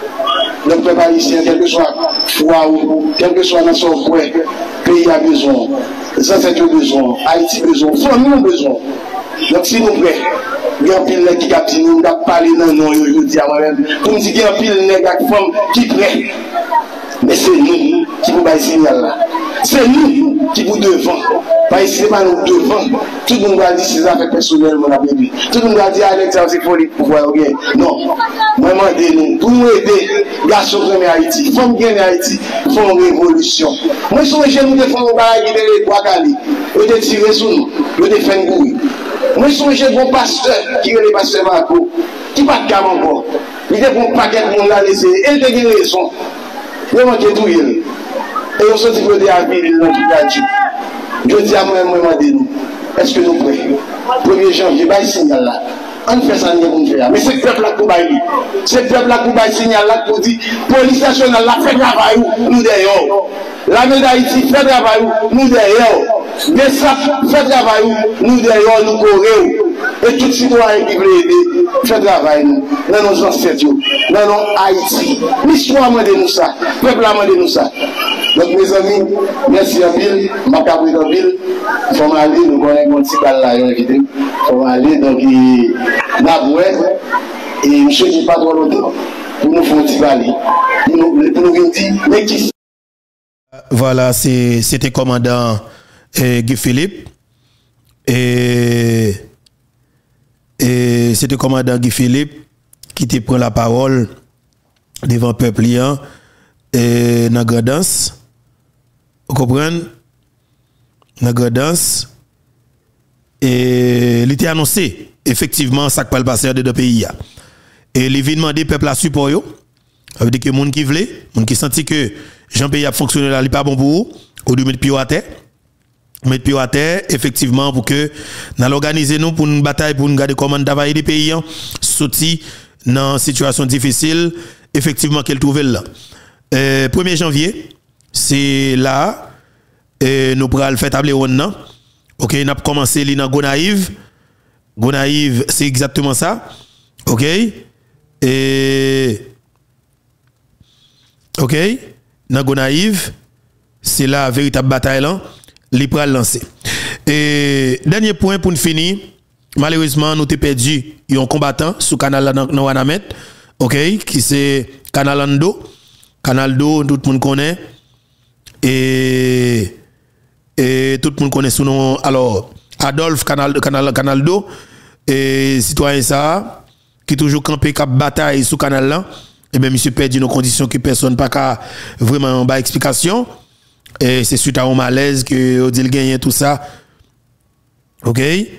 Donc, peuple haïtien, quel que soit foi ou quel que soit nation ou pays a besoin, les ancêtres ont besoin, Haïti a besoin, famille a besoin. Donc, si nous prêts, il y a un pile qui capte nous, nous avons parlé dans nous, je dis à moi-même, pour me dire qu'il y a un pile qui prêt. Mais c'est nous qui vous baillons signal là. C'est nous qui vous devons. Pas ici, c'est pas nous devons. Tout le monde va dire ces affaires personnelles, mon ami. Tout le monde va dire Alex, c'est folie pour pouvoir bien. Non. Moi, je nous pour nous aider, garçons qui Haïti, femmes qui Haïti, font une révolution. Moi, je suis nous défendre nos bagages qui les trois cali. Ils tirent sur nous, ils défendent nous. Moi, je suis un bon pasteur qui est le pasteur Marco, qui n'est pas de cam encore. Il est un paquet de monde à laisser. Il a des raisons. Il a manqué tout. Et on se dit que la ville est dans le Dieu. Je dis à moi, moi, nous, est-ce que nous prêts? premier janvier, il y a un signal là. On fait ça, on fait ça. Mais c'est le peuple là qui va y c'est le peuple là qui va y signal là pour dire, police nationale là, fait travail, nous derrière. La ville d'Haïti fait travail, nous derrière. Des sacs fait travail, nous derrière, nous courons. Et tout citoyen qui veut aider, fait travail, nous. Dans nos ancêtres, dans nos Haïti. L'histoire m'a dit nous ça, le peuple m'a dit nous ça. Donc mes amis, merci à Bill, ma cabri dans Bill. Il faut m'aller, nous connaissons un petit bal là, il faut m'aller, donc il n'a pas et monsieur qui pas trop longtemps, pour nous faire un petit bal. Pour nous dire, mais qui. Voilà, c'était commandant eh, Guy Philippe. Et, et c'était commandant Guy Philippe qui te prend la parole devant le peuple et dans la gradance. Vous comprenez? Dans la gradance. Et il était annoncé, effectivement, ça qui peut passer dans deux pays. Et l'événement des peuples à support. Ça veut dire que les gens qui veulent, les gens qui sentent que Jean-Pays a fonctionné là, il n'est pas bon pour vous, ou de mettre pied à terre. Mettre pied à terre, effectivement, pour que nous organiser nous pour une bataille, pour nous garder comment travailler des pays, sortir dans une situation difficile, effectivement, qu'elle trouve là. Euh, premier janvier, c'est là, euh, nous pourrons faire table ronde. Ok, nous avons commencé dans Gonaïve. Gonaïve, c'est exactement ça. Ok, et. Ok, dans Gonaïve, c'est la véritable bataille là, les pral lancer. Et dernier point pour nous finir, malheureusement nous avons perdu un combattant sous canal là dans Wanamet, ok, qui c'est Canal Ando, Canal Do, tout le monde connaît et et tout le monde connaît son nom. Alors Adolphe Canal Canal Canal Do et citoyen ça qui toujours campé cap bataille sous canal là. Et bien, monsieur perdu nos conditions que personne n'a pas vraiment bas explication. Et c'est suite à un malaise que Odile gagne tout ça. Ok?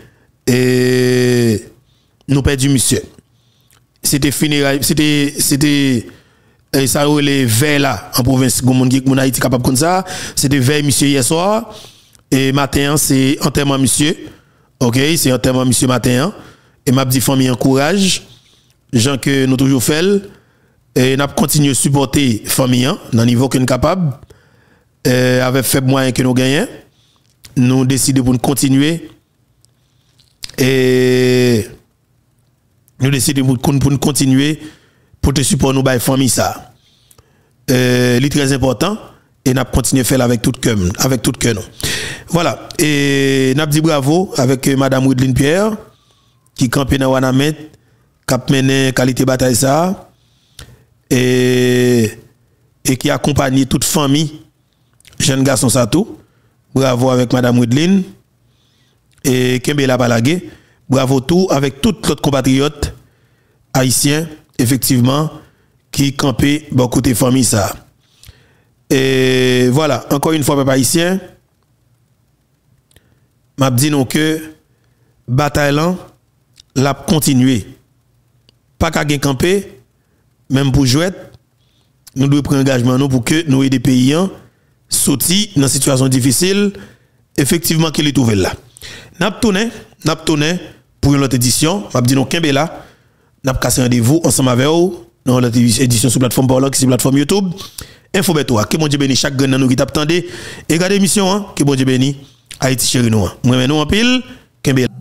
Et nous perdu monsieur. C'était funérailles, c'était, c'était, ça les veilles là, en province, mon Haïti capable comme ça. C'était veille monsieur hier soir. Et matin, c'est enterrement monsieur. Ok? C'est enterrement monsieur matin. Et m'a dit famille encourage. Gens que nous toujours fait. Et nous continué à supporter la famille dans le niveau que nous sommes capables, avec faible moyen que nous gagnons. Nous décidons pour continuer. Et nous décidons pour nous continuer pour te supporter nous la famille. Ça. Euh, c'est très important. Et nous continué à faire avec tout cœur. Avec tout cœur. Voilà. Et nous dit bravo avec Madame Woodline Pierre, qui campait dans Wanamet, qui a mené qualité bataille ça. Et, et qui accompagne toute famille, jeune garçon ça tout. Bravo avec Madame Woodline et Kembela Balagé. Bravo tout avec tout l'autre compatriote haïtien, effectivement, qui campait beaucoup de familles ça. Et voilà, encore une fois, peuple haïtien, m'a dit non que bataille là l'a continuer. Pas qu'à gain camper même pour jouer nous devons prendre engagement nous pour que nous aider pays sorti dans situation difficile effectivement qu'il est trouvé là. N'a tourné, n'a tourné pour une autre édition, m'a dit non Kembe là, n'a cassé rendez-vous ensemble avec vous dans l'autre édition sur plateforme Parole qui sur plateforme YouTube. Info beto que bon Dieu béni chaque grand nous qui t'attendait et regardez émission que bon Dieu béni Haïti chéri nous. Moi nous en pile Kembe